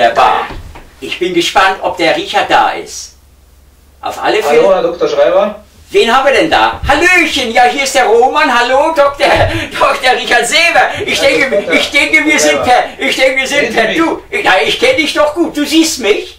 wunderbar. Ich bin gespannt, ob der Richard da ist. Auf alle Fälle. Hallo, Herr Dr. Schreiber. Wen haben wir denn da? Hallöchen, ja, hier ist der Roman. Hallo, Dr. Richard Seeber. Ich denke, wir sind per Du. Ja, ich kenne dich doch gut. Du siehst mich?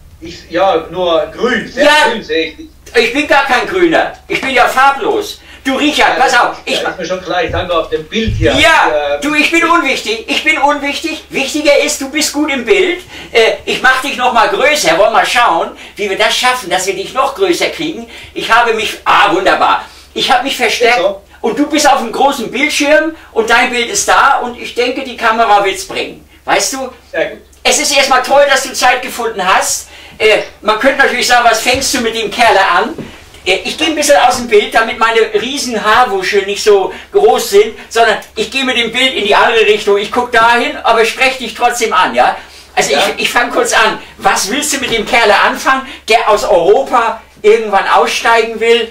Ja, nur grün. Sehr grün sehe ich nicht. Ich bin gar kein Grüner. Ich bin ja farblos. Du Richard, pass auf. Ist mir schon klar, ich danke auf dem Bild hier. Ja, du, ich bin unwichtig. Wichtiger ist, du bist gut im Bild. Ich mache dich noch mal größer. Wollen wir mal schauen, wie wir das schaffen, dass wir dich noch größer kriegen. Ich habe mich, wunderbar. Ich habe mich verstärkt so. Und du bist auf einem großen Bildschirm und dein Bild ist da und ich denke, die Kamera wird es bringen. Weißt du? Sehr gut. Es ist erstmal toll, dass du Zeit gefunden hast. Man könnte natürlich sagen, was fängst du mit dem Kerl an? Ich gehe ein bisschen aus dem Bild, damit meine riesen Haarwuschel nicht so groß sind, sondern ich gehe mit dem Bild in die andere Richtung. Ich gucke dahin, aber spreche dich trotzdem an, ja? Also ja. Ich fange kurz an. Was willst du mit dem Kerl anfangen, der aus Europa irgendwann aussteigen will?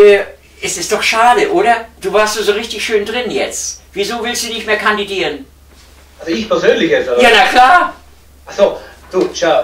Es ist doch schade, oder? Du warst so richtig schön drin jetzt. Wieso willst du nicht mehr kandidieren? Also ich persönlich jetzt, oder? Ja, na klar. Achso, du, schau,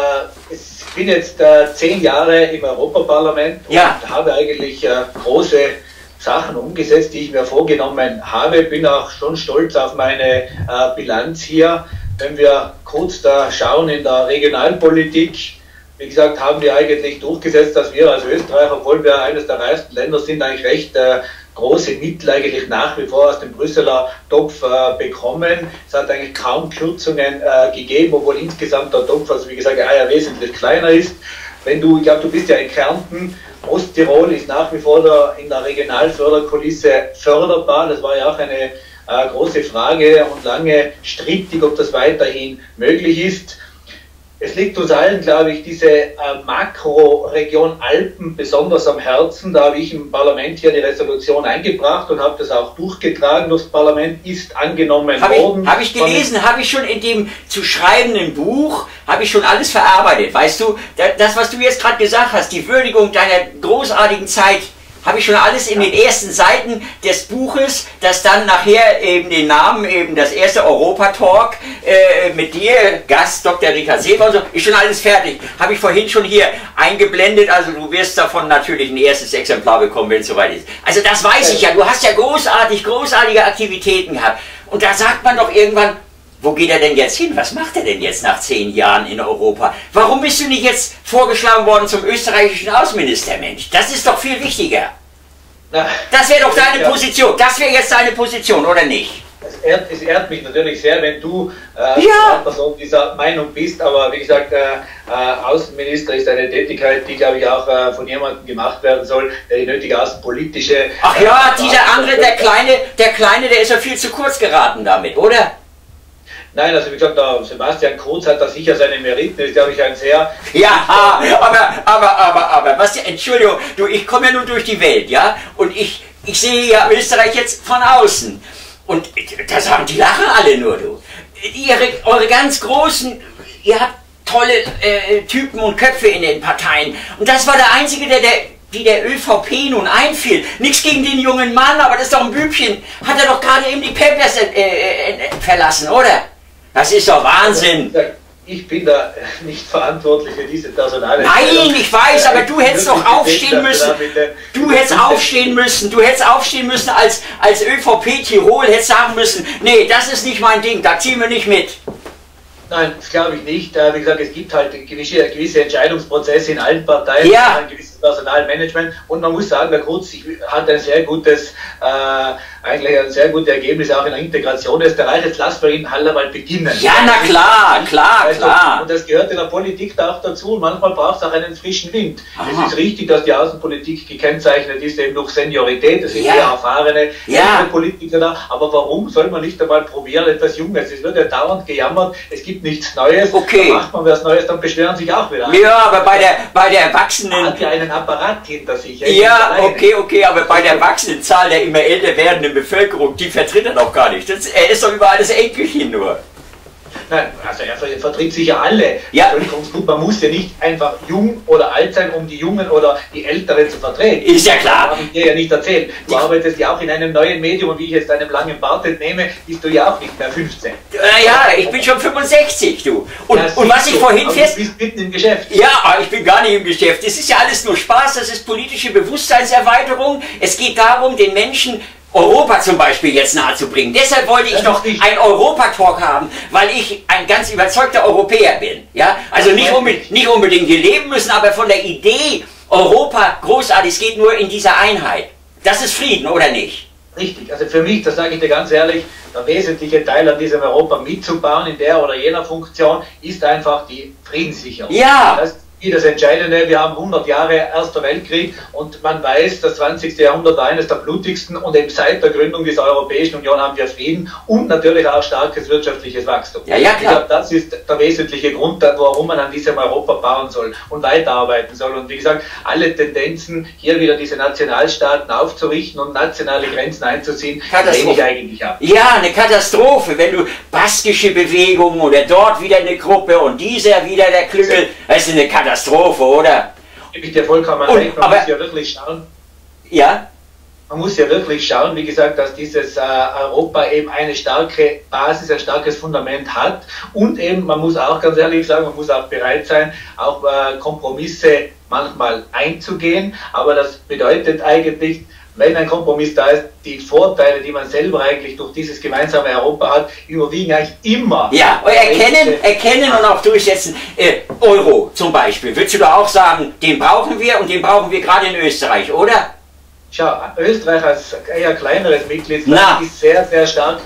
ich bin jetzt 10 Jahre im Europaparlament und habe eigentlich große Sachen umgesetzt, die ich mir vorgenommen habe. Bin auch schon stolz auf meine Bilanz hier. Wenn wir kurz da schauen in der Regionalpolitik, wie gesagt, haben wir eigentlich durchgesetzt, dass wir als Österreich, obwohl wir eines der reichsten Länder sind, eigentlich recht große Mittel eigentlich nach wie vor aus dem Brüsseler Topf bekommen. Es hat eigentlich kaum Kürzungen gegeben, obwohl insgesamt der Topf, also wie gesagt, wesentlich kleiner ist. Wenn du, ich glaube, du bist ja in Kärnten, Osttirol ist nach wie vor in der Regionalförderkulisse förderbar. Das war ja auch eine große Frage und lange strittig, ob das weiterhin möglich ist. Es liegt uns allen, glaube ich, diese Makroregion Alpen besonders am Herzen. Da habe ich im Parlament hier die Resolution eingebracht und habe das auch durchgetragen. Das Parlament ist angenommen worden. Habe ich gelesen, habe ich schon in dem zu schreibenden Buch, habe ich schon alles verarbeitet. Weißt du, das, was du jetzt gerade gesagt hast, die Würdigung deiner großartigen Zeit, habe ich schon alles in den ersten Seiten des Buches, das dann nachher eben den Namen, eben das erste Europa-Talk mit dir, Gast Dr. Richard Seeber und so, ist schon alles fertig. Habe ich vorhin schon hier eingeblendet, also du wirst davon natürlich ein erstes Exemplar bekommen, wenn es soweit ist. Also das weiß ich ja, du hast ja großartige Aktivitäten gehabt. Und da sagt man doch irgendwann, wo geht er denn jetzt hin? Was macht er denn jetzt nach 10 Jahren in Europa? Warum bist du nicht jetzt vorgeschlagen worden zum österreichischen Außenminister, Mensch? Das ist doch viel wichtiger. Das wäre doch deine Position. Das wäre jetzt deine Position, oder nicht? Es ehrt mich natürlich sehr, wenn du eine Person dieser Meinung bist, aber wie gesagt, Außenminister ist eine Tätigkeit, die, glaube ich, auch von jemandem gemacht werden soll, der die nötige außenpolitische... Ach ja, dieser andere, der Kleine, der ist ja viel zu kurz geraten damit, oder? Nein, also wie gesagt, der Sebastian Kurz hat da sicher seine Meriten, ist, glaube ich, ein sehr... Ja, aber, was, Entschuldigung, du, ich komme ja nur durch die Welt, ja, und ich sehe ja Österreich jetzt von außen, und da sagen, die lachen alle nur, du. Eure ganz großen, ihr habt tolle Typen und Köpfe in den Parteien, und das war der Einzige, wie der ÖVP nun einfiel. Nichts gegen den jungen Mann, aber das ist doch ein Bübchen. Hat er doch gerade eben die Pampers verlassen, oder? Das ist doch Wahnsinn. Ich bin da nicht verantwortlich für diese Personale. Nein, ich weiß, aber du hättest doch aufstehen müssen. Du hättest aufstehen müssen als ÖVP Tirol, hättest sagen müssen, nee, das ist nicht mein Ding, da ziehen wir nicht mit. Nein, das glaube ich nicht. Wie gesagt, es gibt halt gewisse Entscheidungsprozesse in allen Parteien, ein gewisses Personalmanagement, und man muss sagen, der Kurz hat ein sehr gutes, eigentlich ein sehr gutes Ergebnis auch in der Integration Österreich. Jetzt lassen wir ihn halt einmal beginnen. Ja, na klar, klar. Und das gehört in der Politik da auch dazu, und manchmal braucht es auch einen frischen Wind. Es ist richtig, dass die Außenpolitik gekennzeichnet ist eben durch Seniorität, das sind sehr erfahrene Politiker da, aber warum soll man nicht einmal probieren, etwas Junges? Es wird ja dauernd gejammert, es gibt nichts Neues, dann macht man was Neues, dann beschweren sich auch wieder. Ja, aber bei der Erwachsenen... Hat ja einen Apparat hinter sich. Ja, okay, aber bei der wachsenden Zahl der immer älter werdenden Bevölkerung, die vertritt er doch gar nicht. Er ist doch überall das Enkelchen nur. Nein, also er vertritt sicher alle Bevölkerungsgruppen. Man muss ja nicht einfach jung oder alt sein, um die Jungen oder die Älteren zu vertreten. Ist ja klar. Das habe ich dir ja nicht erzählt. Du arbeitest ja auch in einem neuen Medium und wie ich jetzt deinem langen Bart entnehme, bist du ja auch nicht mehr 15. Ja, ich bin schon 65, du. Und was ich vorhin du bist mitten im Geschäft. Ja, ich bin gar nicht im Geschäft. Das ist ja alles nur Spaß, das ist politische Bewusstseinserweiterung. Es geht darum, den Menschen Europa zum Beispiel jetzt nahezubringen. Deshalb wollte ich noch ein Europa-Talk haben, weil ich ein ganz überzeugter Europäer bin. Ja? Also nicht unbedingt hier leben müssen, aber von der Idee Europa großartig, es geht nur in dieser Einheit. Das ist Frieden, oder nicht? Richtig, also für mich, das sage ich dir ganz ehrlich, der wesentliche Teil an diesem Europa mitzubauen, in der oder jener Funktion, ist einfach die Friedenssicherung. Ja! Das Entscheidende, wir haben 100 Jahre Erster Weltkrieg und man weiß, das 20. Jahrhundert war eines der blutigsten und eben seit der Gründung dieser Europäischen Union haben wir Frieden und natürlich auch starkes wirtschaftliches Wachstum. Ja, klar. Ich glaube, das ist der wesentliche Grund, warum man an diesem Europa bauen soll und weiterarbeiten soll. Und wie gesagt, alle Tendenzen, hier wieder diese Nationalstaaten aufzurichten und nationale Grenzen einzuziehen, lehne ich eigentlich ab. Ja, eine Katastrophe, wenn du baskische Bewegungen oder dort wieder eine Gruppe und dieser wieder der Klüngel, das ist eine Katastrophe, oder? Gebe ich dir vollkommen recht, man muss ja wirklich schauen. Ja? Man muss ja wirklich schauen, wie gesagt, dass dieses Europa eben eine starke Basis, ein starkes Fundament hat und eben, man muss auch ganz ehrlich sagen, man muss auch bereit sein, auch Kompromisse manchmal einzugehen, aber das bedeutet eigentlich, wenn ein Kompromiss da ist, die Vorteile, die man selber eigentlich durch dieses gemeinsame Europa hat, überwiegen eigentlich immer. Ja, erkennen und auch durchsetzen. Euro zum Beispiel, würdest du da auch sagen, den brauchen wir und den brauchen wir gerade in Österreich, oder? Schau, Österreich als eher kleineres Mitgliedsland ist sehr, sehr stark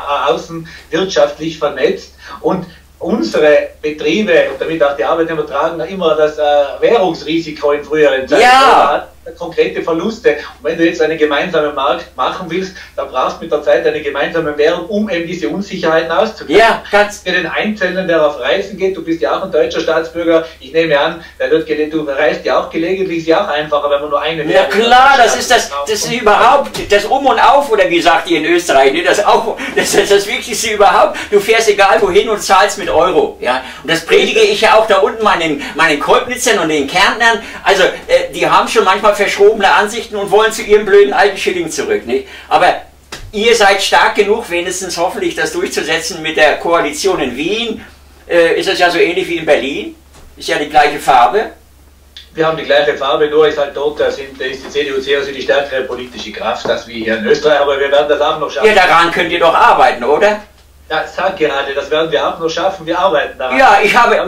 außenwirtschaftlich vernetzt und unsere Betriebe und damit auch die Arbeitnehmer tragen immer das Währungsrisiko in früheren Zeiten. Ja. Konkrete Verluste. Und wenn du jetzt einen gemeinsamen Markt machen willst, dann brauchst du mit der Zeit eine gemeinsame Währung, um eben diese Unsicherheiten auszugleichen. Ja, ganz. Für den Einzelnen, der auf Reisen geht, du bist ja auch ein deutscher Staatsbürger, ich nehme an, du reist ja auch gelegentlich, ist ja auch einfacher, wenn man nur eine Währung hat. Ja klar, das ist überhaupt das Um und Auf, oder wie sagt ihr in Österreich, ne? Das ist das Wichtigste überhaupt. Du fährst egal wohin und zahlst mit Euro. Ja? Und das predige ich ja auch da unten meinen Kolbnitzern und den Kärntnern. Also die haben schon manchmal verschrobene Ansichten und wollen zu ihrem blöden alten Schilling zurück, nicht? Aber ihr seid stark genug, wenigstens hoffentlich das durchzusetzen mit der Koalition in Wien. Ist das ja so ähnlich wie in Berlin? Ist ja die gleiche Farbe. Wir haben die gleiche Farbe, nur ist halt dort, da ist die CDU-CSU die stärkere politische Kraft, als wir hier in Österreich, aber wir werden das auch noch schaffen. Ja, daran könnt ihr doch arbeiten, oder? Ja, sag gerade, das werden wir auch noch schaffen, wir arbeiten daran. Ja,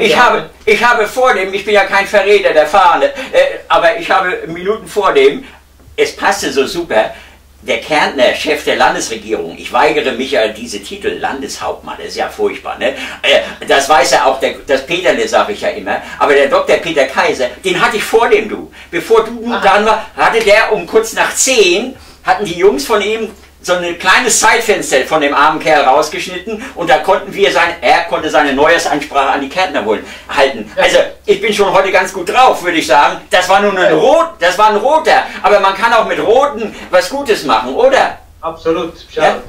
ich habe vor dem, ich bin ja kein Verräter der Fahne, aber ich habe Minuten vor dem, es passte so super, der Kärntner Chef der Landesregierung, ich weigere mich ja diese Titel, Landeshauptmann, das ist ja furchtbar, ne? Das weiß ja auch, das Peterle sage ich ja immer, aber der Dr. Peter Kaiser, den hatte ich vor dem, du. Bevor du dran war, hatte der um kurz nach 10, hatten die Jungs von ihm so ein kleines Zeitfenster von dem armen Kerl rausgeschnitten und da konnten er konnte seine Neujahrsansprache an die Kärntner halten. Also ich bin schon heute ganz gut drauf, würde ich sagen. Das war nur ein roter, aber man kann auch mit roten was Gutes machen, oder? Absolut. Schau, ja?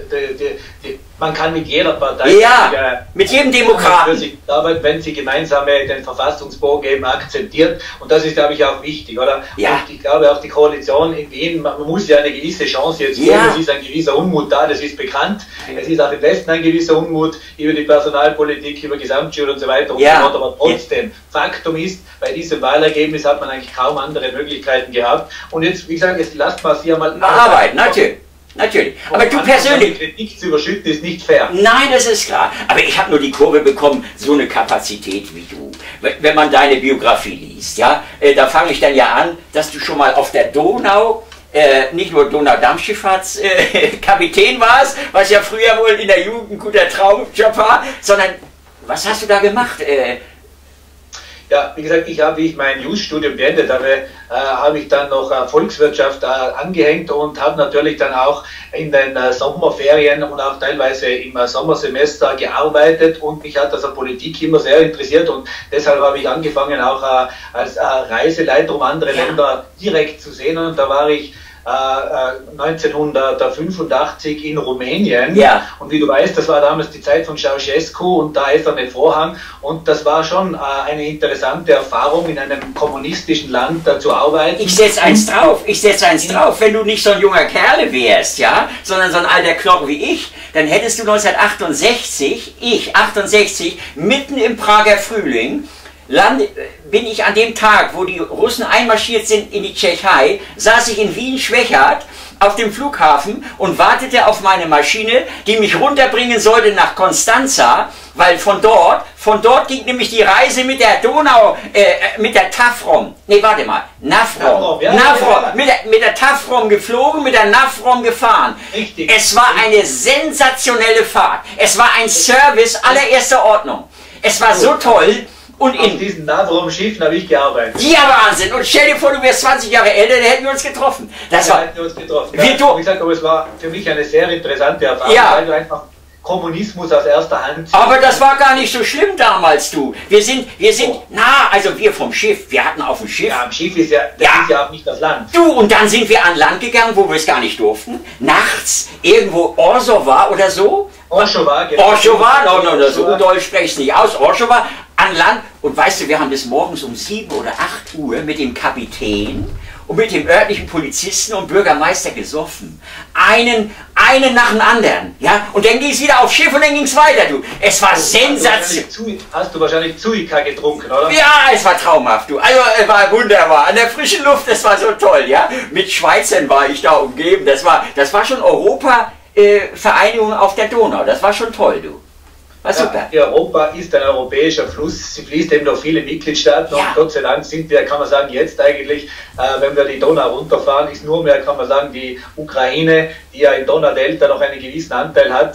Man kann mit jeder Partei, mit jedem Demokraten, wenn sie gemeinsam den Verfassungsbogen eben akzeptiert. Und das ist, glaube ich, auch wichtig, oder? Ja. Und ich glaube auch die Koalition in Wien, man muss ja eine gewisse Chance jetzt geben. Es ist ein gewisser Unmut da, das ist bekannt. Es ist auch im Westen ein gewisser Unmut über die Personalpolitik, über Gesamtschule und so weiter und so fort. Aber trotzdem, Faktum ist, bei diesem Wahlergebnis hat man eigentlich kaum andere Möglichkeiten gehabt. Und jetzt, wie gesagt, jetzt lasst mal hier mal arbeiten, natürlich. Natürlich. Aber du persönlich. Kritik zu überschütten ist nicht fair. Nein, das ist klar. Aber ich habe nur die Kurve bekommen, so eine Kapazität wie du. Wenn man deine Biografie liest, ja, da fange ich dann ja an, dass du schon mal auf der Donau nicht nur Donaudampfschifffahrtskapitän warst, was ja früher wohl in der Jugend ein guter Traumjob war, sondern was hast du da gemacht? Ja, wie gesagt, wie ich mein Jus-Studium beendet habe, habe ich dann noch Volkswirtschaft angehängt und habe natürlich dann auch in den Sommerferien und auch teilweise im Sommersemester gearbeitet und mich hat also Politik immer sehr interessiert und deshalb habe ich angefangen auch als Reiseleiter, um andere Länder direkt zu sehen und da war ich 1985 in Rumänien. Ja. Und wie du weißt, das war damals die Zeit von Ceausescu und der Eiserne Vorhang. Und das war schon eine interessante Erfahrung, in einem kommunistischen Land zu arbeiten. Ich setze eins drauf, Wenn du nicht so ein junger Kerl wärst, ja, sondern so ein alter Knochen wie ich, dann hättest du 1968, mitten im Prager Frühling, bin ich an dem Tag, wo die Russen einmarschiert sind in die Tschechei, saß ich in Wien-Schwechat auf dem Flughafen und wartete auf meine Maschine, die mich runterbringen sollte nach Konstanza, weil von dort ging nämlich die Reise mit der Donau, mit der Tafrom, Navrom, mit der Tafrom geflogen, mit der Navrom gefahren. Richtig. Es war eine sensationelle Fahrt. Es war ein Service allererster Ordnung. Es war so toll. Und auf diesen Navrom-Schiffen habe ich gearbeitet. Ja, Wahnsinn! Und stell dir vor, du wärst 20 Jahre älter, dann hätten wir uns getroffen. Hätten wir uns getroffen. Ja, wie gesagt, aber es war für mich eine sehr interessante Erfahrung, weil du einfach Kommunismus aus erster Hand. Aber das war gar nicht so schlimm damals, du. Wir sind, also wir vom Schiff, wir hatten auf dem Schiff. Ja, am Schiff ist ist auch nicht das Land. Du, und dann sind wir an Land gegangen, wo wir es gar nicht durften. Nachts, irgendwo Orsowa oder so. Orsowa, genau. Orsowa, so Deutsch spreche ich nicht aus. Orsowa, an Land. Und weißt du, wir haben bis morgens um 7 oder 8 Uhr mit dem Kapitän und mit dem örtlichen Polizisten und Bürgermeister gesoffen. Einen nach dem anderen. Ja? Und dann ging es wieder aufs Schiff und dann ging es weiter, du. Es war sensationell. Hast du wahrscheinlich Zuika getrunken, oder? Ja, es war traumhaft, du. Also, es war wunderbar. An der frischen Luft, das war so toll, ja. Mit Schweizern war ich da umgeben. Das war schon Europa-Vereinigung auf der Donau. Das war schon toll, du. War super. Ja, Europa ist ein europäischer Fluss, sie fließt eben durch viele Mitgliedstaaten und Gott sei Dank sind wir, kann man sagen, jetzt eigentlich, wenn wir die Donau runterfahren, ist nur mehr, kann man sagen, die Ukraine, die ja im Donaudelta noch einen gewissen Anteil hat,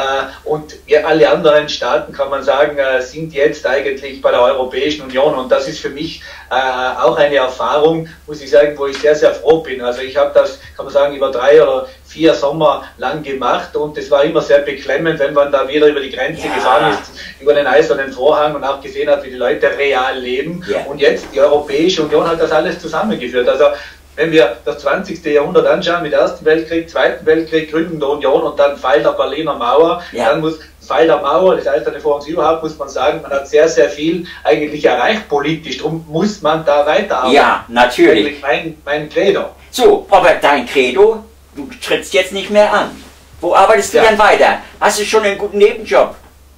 und alle anderen Staaten, kann man sagen, sind jetzt eigentlich bei der Europäischen Union und das ist für mich auch eine Erfahrung, muss ich sagen, wo ich sehr, sehr froh bin. Also ich habe das, kann man sagen, über 3 oder 4 Sommer lang gemacht und es war immer sehr beklemmend, wenn man da wieder über die Grenze gefahren ist, über den Eisernen Vorhang und auch gesehen hat, wie die Leute real leben. Und jetzt, die Europäische Union hat das alles zusammengeführt. Also wenn wir das 20. Jahrhundert anschauen, mit Ersten Weltkrieg, Zweiten Weltkrieg, Gründung der Union und dann Fall der Berliner Mauer, dann muss Fall der Mauer, das heißt, Vorhangs überhaupt, muss man sagen, man hat sehr, sehr viel eigentlich erreicht politisch, darum muss man da weiterarbeiten. Ja, natürlich. Mein Credo. So, aber dein Credo, du trittst jetzt nicht mehr an. Wo arbeitest du denn weiter? Hast du schon einen guten Nebenjob?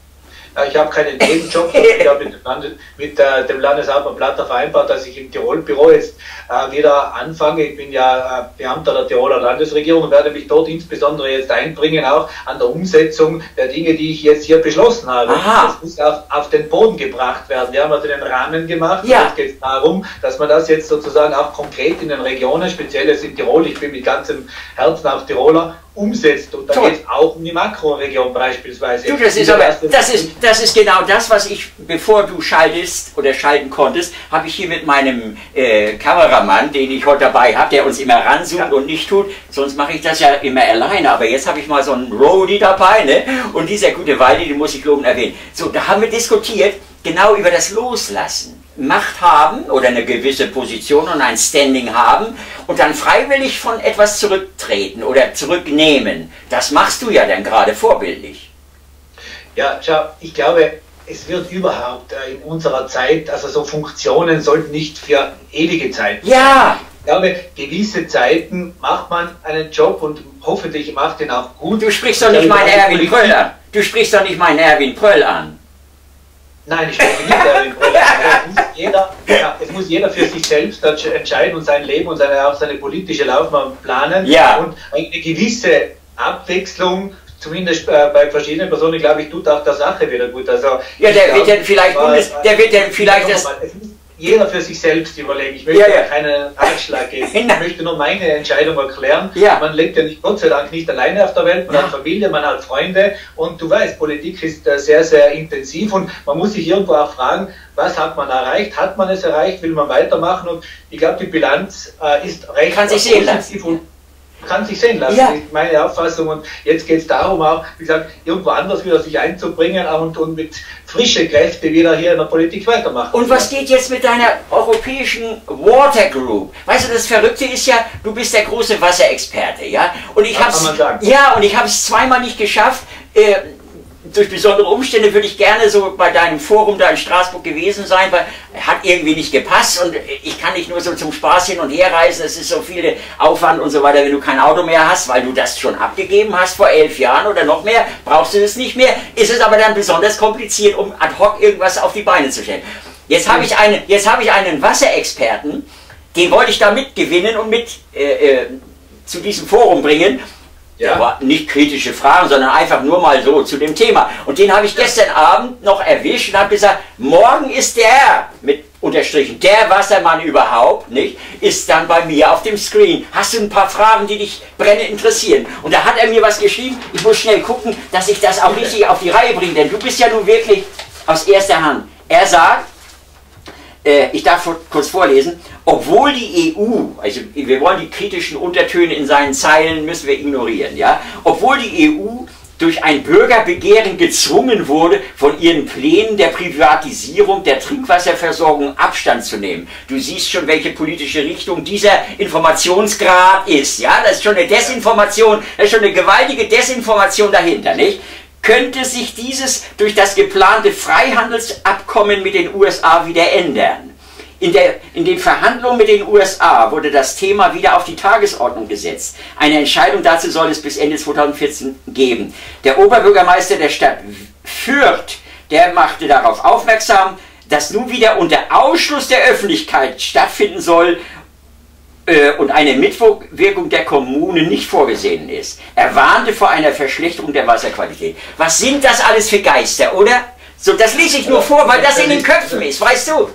Ich habe keinen Nebenjob, ich habe mit dem Landeshauptmann Platter vereinbart, dass ich im Tirol-Büro jetzt wieder anfange. Ich bin ja Beamter der Tiroler Landesregierung und werde mich dort insbesondere jetzt einbringen, auch an der Umsetzung der Dinge, die ich jetzt hier beschlossen habe. Das muss auf den Boden gebracht werden. Wir haben also den Rahmen gemacht und jetzt geht es darum, dass man das jetzt sozusagen auch konkret in den Regionen, speziell jetzt in Tirol, ich bin mit ganzem Herzen auch Tiroler, umsetzt. Und da geht es auch um die Makroregion beispielsweise. Du, das ist genau das, was ich, bevor du schaltest oder schalten konntest, habe ich hier mit meinem Kameramann, den ich heute dabei habe, der uns immer ranzoomt und nicht tut, sonst mache ich das ja immer alleine, aber jetzt habe ich mal so einen Roadie dabei, ne? Und dieser gute Waldi, den muss ich lobend erwähnen. So, da haben wir diskutiert, genau über das Loslassen. Macht haben oder eine gewisse Position und ein Standing haben und dann freiwillig von etwas zurücktreten oder zurücknehmen. Das machst du ja dann gerade vorbildlich. Ja, schau, ich glaube, es wird überhaupt in unserer Zeit, also so Funktionen sollten nicht für ewige Zeit sein. Ja! Ich glaube, gewisse Zeiten macht man einen Job und hoffentlich macht ihn auch gut. Du sprichst doch nicht meinen Erwin Pröll an. Du sprichst doch nicht meinen Erwin Pröll an. Nein, ich spreche nicht Erwin Pröll an. Es muss jeder für sich selbst entscheiden und sein Leben und auch seine politische Laufbahn planen. Ja. Und eine gewisse Abwechslung, zumindest bei verschiedenen Personen, glaube ich, tut auch der Sache wieder gut. Also, ja, der wird dann vielleicht das... Jeder für sich selbst überlegen. Ich möchte keinen Ratschlag geben. Ich möchte nur meine Entscheidung erklären. Man lebt ja nicht, Gott sei Dank, nicht alleine auf der Welt. Man hat Familie, man hat Freunde. Und du weißt, Politik ist sehr, sehr intensiv. Und man muss sich irgendwo auch fragen, was hat man erreicht? Hat man es erreicht? Will man weitermachen? Und ich glaube, die Bilanz ist recht positiv. kann sich sehen lassen, ist meine Auffassung. Und jetzt geht es darum auch, wie gesagt, irgendwo anders wieder sich einzubringen und mit frischen Kräften wieder hier in der Politik weitermachen. Und was geht jetzt mit deiner europäischen Water Group? Weißt du, das Verrückte ist ja, du bist der große Wasserexperte, ja? Und ich habe es zweimal nicht geschafft, durch besondere Umstände würde ich gerne so bei deinem Forum da in Straßburg gewesen sein, weil hat irgendwie nicht gepasst und ich kann nicht nur so zum Spaß hin und her reisen, es ist so viel Aufwand und so weiter, wenn du kein Auto mehr hast, weil du das schon abgegeben hast vor 11 Jahren oder noch mehr, brauchst du das nicht mehr, ist es aber dann besonders kompliziert, um ad hoc irgendwas auf die Beine zu stellen. Jetzt habe ich einen Wasserexperten, den wollte ich da mitgewinnen und mit zu diesem Forum bringen. Ja. Aber nicht kritische Fragen, sondern einfach nur mal so zu dem Thema. Und den habe ich gestern Abend noch erwischt und habe gesagt, morgen ist der, mit unterstrichen, der Wassermann überhaupt, nicht, ist dann bei mir auf dem Screen. Hast du ein paar Fragen, die dich brennend interessieren? Und da hat er mir was geschrieben, ich muss schnell gucken, dass ich das auch richtig auf die Reihe bringe, denn du bist ja nun wirklich aus erster Hand. Er sagt, ich darf kurz vorlesen, obwohl die EU, also wir wollen die kritischen Untertöne in seinen Zeilen, müssen wir ignorieren, ja, obwohl die EU durch ein Bürgerbegehren gezwungen wurde, von ihren Plänen der Privatisierung der Trinkwasserversorgung Abstand zu nehmen. Du siehst schon, welche politische Richtung dieser Informationsgrad ist, ja, das ist schon eine Desinformation, das ist schon eine gewaltige Desinformation dahinter, nicht? Könnte sich dieses durch das geplante Freihandelsabkommen mit den USA wieder ändern? In den Verhandlungen mit den USA wurde das Thema wieder auf die Tagesordnung gesetzt. Eine Entscheidung dazu soll es bis Ende 2014 geben. Der Oberbürgermeister der Stadt Fürth, der machte darauf aufmerksam, dass nun wieder unter Ausschluss der Öffentlichkeit stattfinden soll und eine Mitwirkung der Kommunen nicht vorgesehen ist. Er warnte vor einer Verschlechterung der Wasserqualität. Was sind das alles für Geister, oder? So, das lese ich nur vor, weil das in den Köpfen ist, weißt du?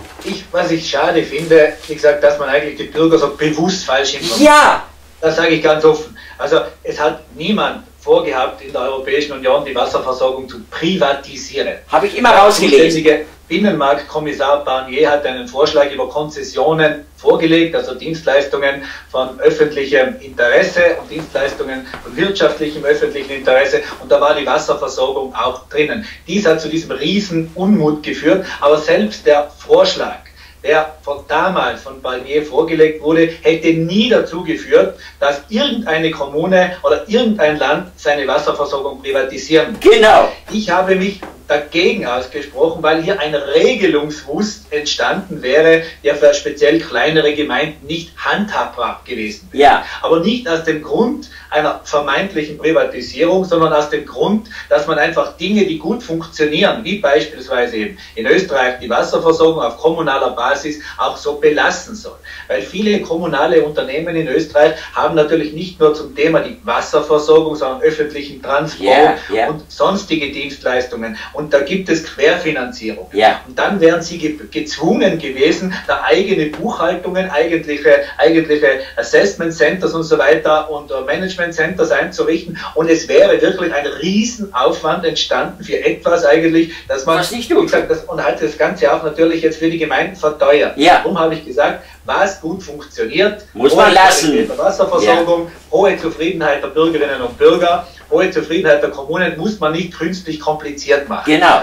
Was ich schade finde, wie gesagt, dass man eigentlich die Bürger so bewusst falsch informiert. Ja! Das sage ich ganz offen. Also es hat niemand vorgehabt, in der Europäischen Union die Wasserversorgung zu privatisieren. Habe ich immer rausgelesen. Der Binnenmarktkommissar Barnier hat einen Vorschlag über Konzessionen vorgelegt, also Dienstleistungen von öffentlichem Interesse und Dienstleistungen von wirtschaftlichem öffentlichen Interesse, und da war die Wasserversorgung auch drinnen. Dies hat zu diesem riesen Unmut geführt, aber selbst der Vorschlag, der damals von Barnier vorgelegt wurde, hätte nie dazu geführt, dass irgendeine Kommune oder irgendein Land seine Wasserversorgung privatisieren muss. Genau. Ich habe mich dagegen ausgesprochen, weil hier ein Regelungswust entstanden wäre, der für speziell kleinere Gemeinden nicht handhabbar gewesen wäre. Ja. Aber nicht aus dem Grund einer vermeintlichen Privatisierung, sondern aus dem Grund, dass man einfach Dinge, die gut funktionieren, wie beispielsweise eben in Österreich die Wasserversorgung auf kommunaler Basis, auch so belassen soll. Weil viele kommunale Unternehmen in Österreich haben natürlich nicht nur zum Thema die Wasserversorgung, sondern öffentlichen Transport und sonstige Dienstleistungen. Und da gibt es Querfinanzierung. Ja. Und dann wären sie gezwungen gewesen, da eigene Buchhaltungen, eigentliche Assessment Centers und so weiter und Management Centers einzurichten. Und es wäre wirklich ein Riesenaufwand entstanden für etwas eigentlich, dass man, was nicht tut. Und hat das Ganze auch natürlich jetzt für die Gemeinden verteuert. Ja. Darum habe ich gesagt, was gut funktioniert, muss man lassen. Wasserversorgung, hohe Zufriedenheit der Bürgerinnen und Bürger, hohe Zufriedenheit der Kommunen muss man nicht künstlich kompliziert machen. Genau.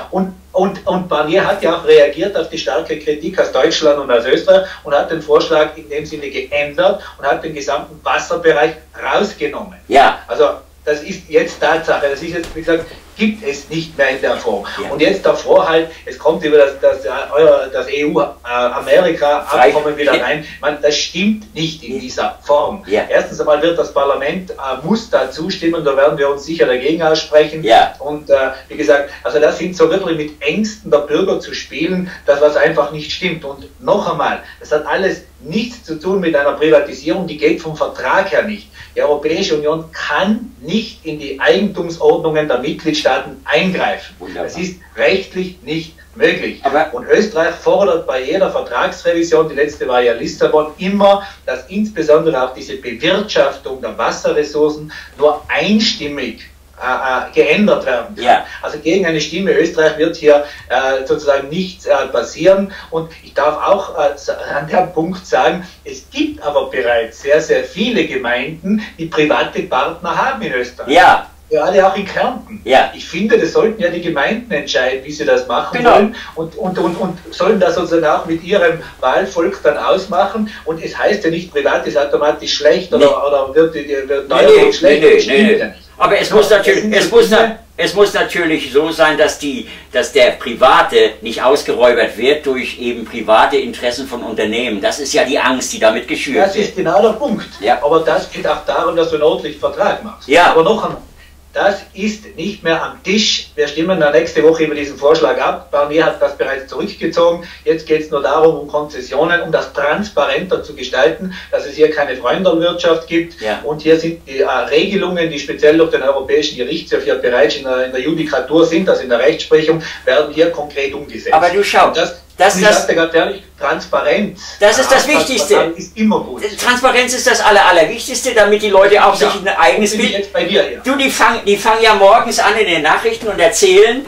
Und Barnier hat ja auch reagiert auf die starke Kritik aus Deutschland und aus Österreich und hat den Vorschlag in dem Sinne geändert und hat den gesamten Wasserbereich rausgenommen. Ja. Also das ist jetzt Tatsache. Das ist jetzt, wie gesagt, gibt es nicht mehr in der Form. Ja. Und jetzt davor halt, es kommt über das EU-Amerika-Abkommen wieder rein. Das stimmt nicht in dieser Form. Ja. Erstens einmal wird das Parlament, muss da zustimmen, da werden wir uns sicher dagegen aussprechen. Ja. Und wie gesagt, also das sind so wirklich mit Ängsten der Bürger zu spielen, das was einfach nicht stimmt. Und noch einmal, das hat alles nichts zu tun mit einer Privatisierung, die geht vom Vertrag her nicht. Die Europäische Union kann nicht in die Eigentumsordnungen der Mitgliedstaaten eingreifen. Wunderbar. Das ist rechtlich nicht möglich. Und Österreich fordert bei jeder Vertragsrevision, die letzte war ja Lissabon, immer, dass insbesondere auch diese Bewirtschaftung der Wasserressourcen nur einstimmig geändert werden kann. Ja. Also gegen eine Stimme Österreich wird hier sozusagen nichts passieren. Und ich darf auch an dem Punkt sagen, es gibt aber bereits sehr, sehr viele Gemeinden, die private Partner haben in Österreich. Ja. Gerade auch in Kärnten. Ja. Ich finde, das sollten ja die Gemeinden entscheiden, wie sie das machen wollen und sollen das sozusagen auch mit ihrem Wahlvolk dann ausmachen. Und es heißt ja nicht, privat ist automatisch schlecht oder wird teuer und schlecht. Nee. Aber es muss natürlich so sein, dass der Private nicht ausgeräubert wird durch eben private Interessen von Unternehmen. Das ist ja die Angst, die damit geschürt wird. Das ist genau der Punkt. Ja. Aber das geht auch darum, dass du einen ordentlichen Vertrag machst. Ja. Aber noch einmal. Das ist nicht mehr am Tisch. Wir stimmen dann nächste Woche über diesen Vorschlag ab. Barnier hat das bereits zurückgezogen. Jetzt geht es nur darum, um Konzessionen, um das transparenter zu gestalten, dass es hier keine Freundelwirtschaft gibt. Ja. Und hier sind die Regelungen, die speziell durch den Europäischen Gerichtshof hier bereits in der Judikatur sind, also in der Rechtsprechung, werden hier konkret umgesetzt. Aber du schau, ich sagte ganz ehrlich, Transparenz. Das ist das Wichtigste. Ist immer gut. Transparenz ist das Allerwichtigste, damit die Leute auch sich ein eigenes Bild... Jetzt bei dir, ja. Du, die fangen ja morgens an in den Nachrichten und erzählen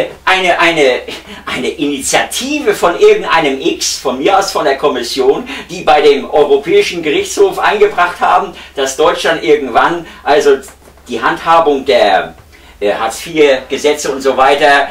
eine Initiative von irgendeinem X, von mir aus von der Kommission, die bei dem Europäischen Gerichtshof eingebracht haben, dass Deutschland irgendwann, also die Handhabung der Hartz-IV-Gesetze und so weiter,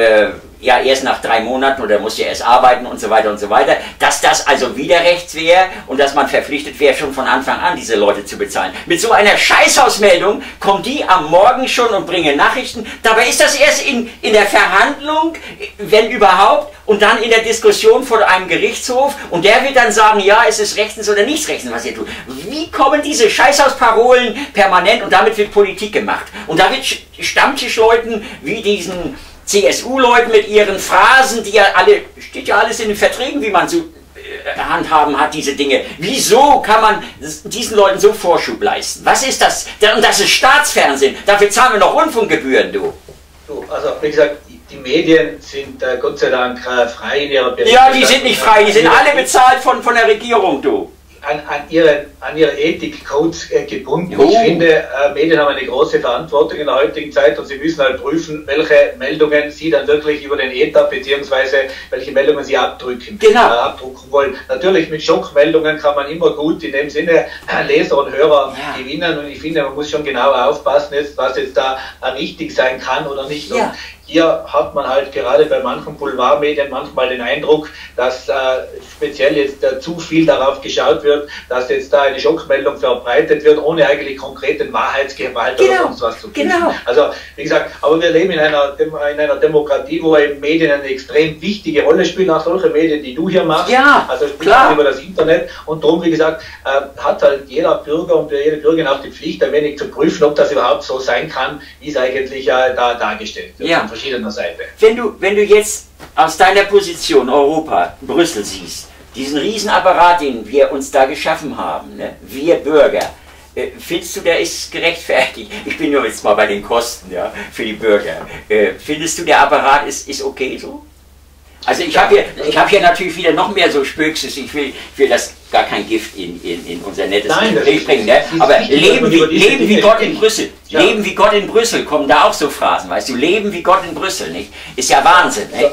ja erst nach 3 Monaten oder muss ja erst arbeiten und so weiter, dass das also Widerrechts wäre und dass man verpflichtet wäre, schon von Anfang an diese Leute zu bezahlen. Mit so einer Scheißhausmeldung kommen die am Morgen schon und bringen Nachrichten. Dabei ist das erst in der Verhandlung, wenn überhaupt, und dann in der Diskussion vor einem Gerichtshof und der wird dann sagen, ja, es ist rechtens oder nicht rechtens, was ihr tut. Wie kommen diese Scheißhausparolen permanent und damit wird Politik gemacht? Und da wird Stammtischleuten wie diesen CSU-Leuten mit ihren Phrasen, die ja alle, steht ja alles in den Verträgen, wie man zu handhaben hat, diese Dinge. Wieso kann man diesen Leuten so Vorschub leisten? Was ist das? Und das ist Staatsfernsehen. Dafür zahlen wir noch Rundfunkgebühren, du. Also, wie gesagt, die Medien sind Gott sei Dank frei in ihrer Berichterstattung. Ja, die sind nicht frei, die sind alle bezahlt von der Regierung, du. An ihre Ethikcodes gebunden. Ich finde, Medien haben eine große Verantwortung in der heutigen Zeit und sie müssen halt prüfen, welche Meldungen sie dann wirklich über den Äther beziehungsweise welche Meldungen sie abdrucken wollen. Natürlich mit Schockmeldungen kann man immer gut in dem Sinne Leser und Hörer gewinnen und ich finde, man muss schon genau aufpassen, was jetzt da richtig sein kann oder nicht. Ja. Und hier hat man halt gerade bei manchen Boulevardmedien manchmal den Eindruck, dass speziell jetzt zu viel darauf geschaut wird, dass jetzt da eine Schockmeldung verbreitet wird, ohne eigentlich konkreten Wahrheitsgehalt oder sonst was zu tun. Genau. Also wie gesagt, aber wir leben in einer Demokratie, wo eben Medien eine extrem wichtige Rolle spielen, auch solche Medien, die du hier machst, also klar, über das Internet und darum, wie gesagt, hat halt jeder Bürger und jede Bürgerin auch die Pflicht, ein wenig zu prüfen, ob das überhaupt so sein kann, wie es eigentlich da dargestellt wird, von verschiedener Seite. Wenn du jetzt aus deiner Position Europa, Brüssel siehst, diesen Riesenapparat, den wir uns da geschaffen haben, ne? Wir Bürger, findest du, der ist gerechtfertigt? Ich bin nur jetzt mal bei den Kosten, ja, für die Bürger. Findest du, der Apparat ist okay so? Also ich habe hier natürlich wieder noch mehr so Spökses, ich will das gar kein Gift in unser nettes Gespräch bringen, ne? Aber leben wie Gott in Brüssel, leben wie Gott in Brüssel, kommen da auch so Phrasen, weißt du, leben wie Gott in Brüssel, nicht? Ist ja Wahnsinn, nicht?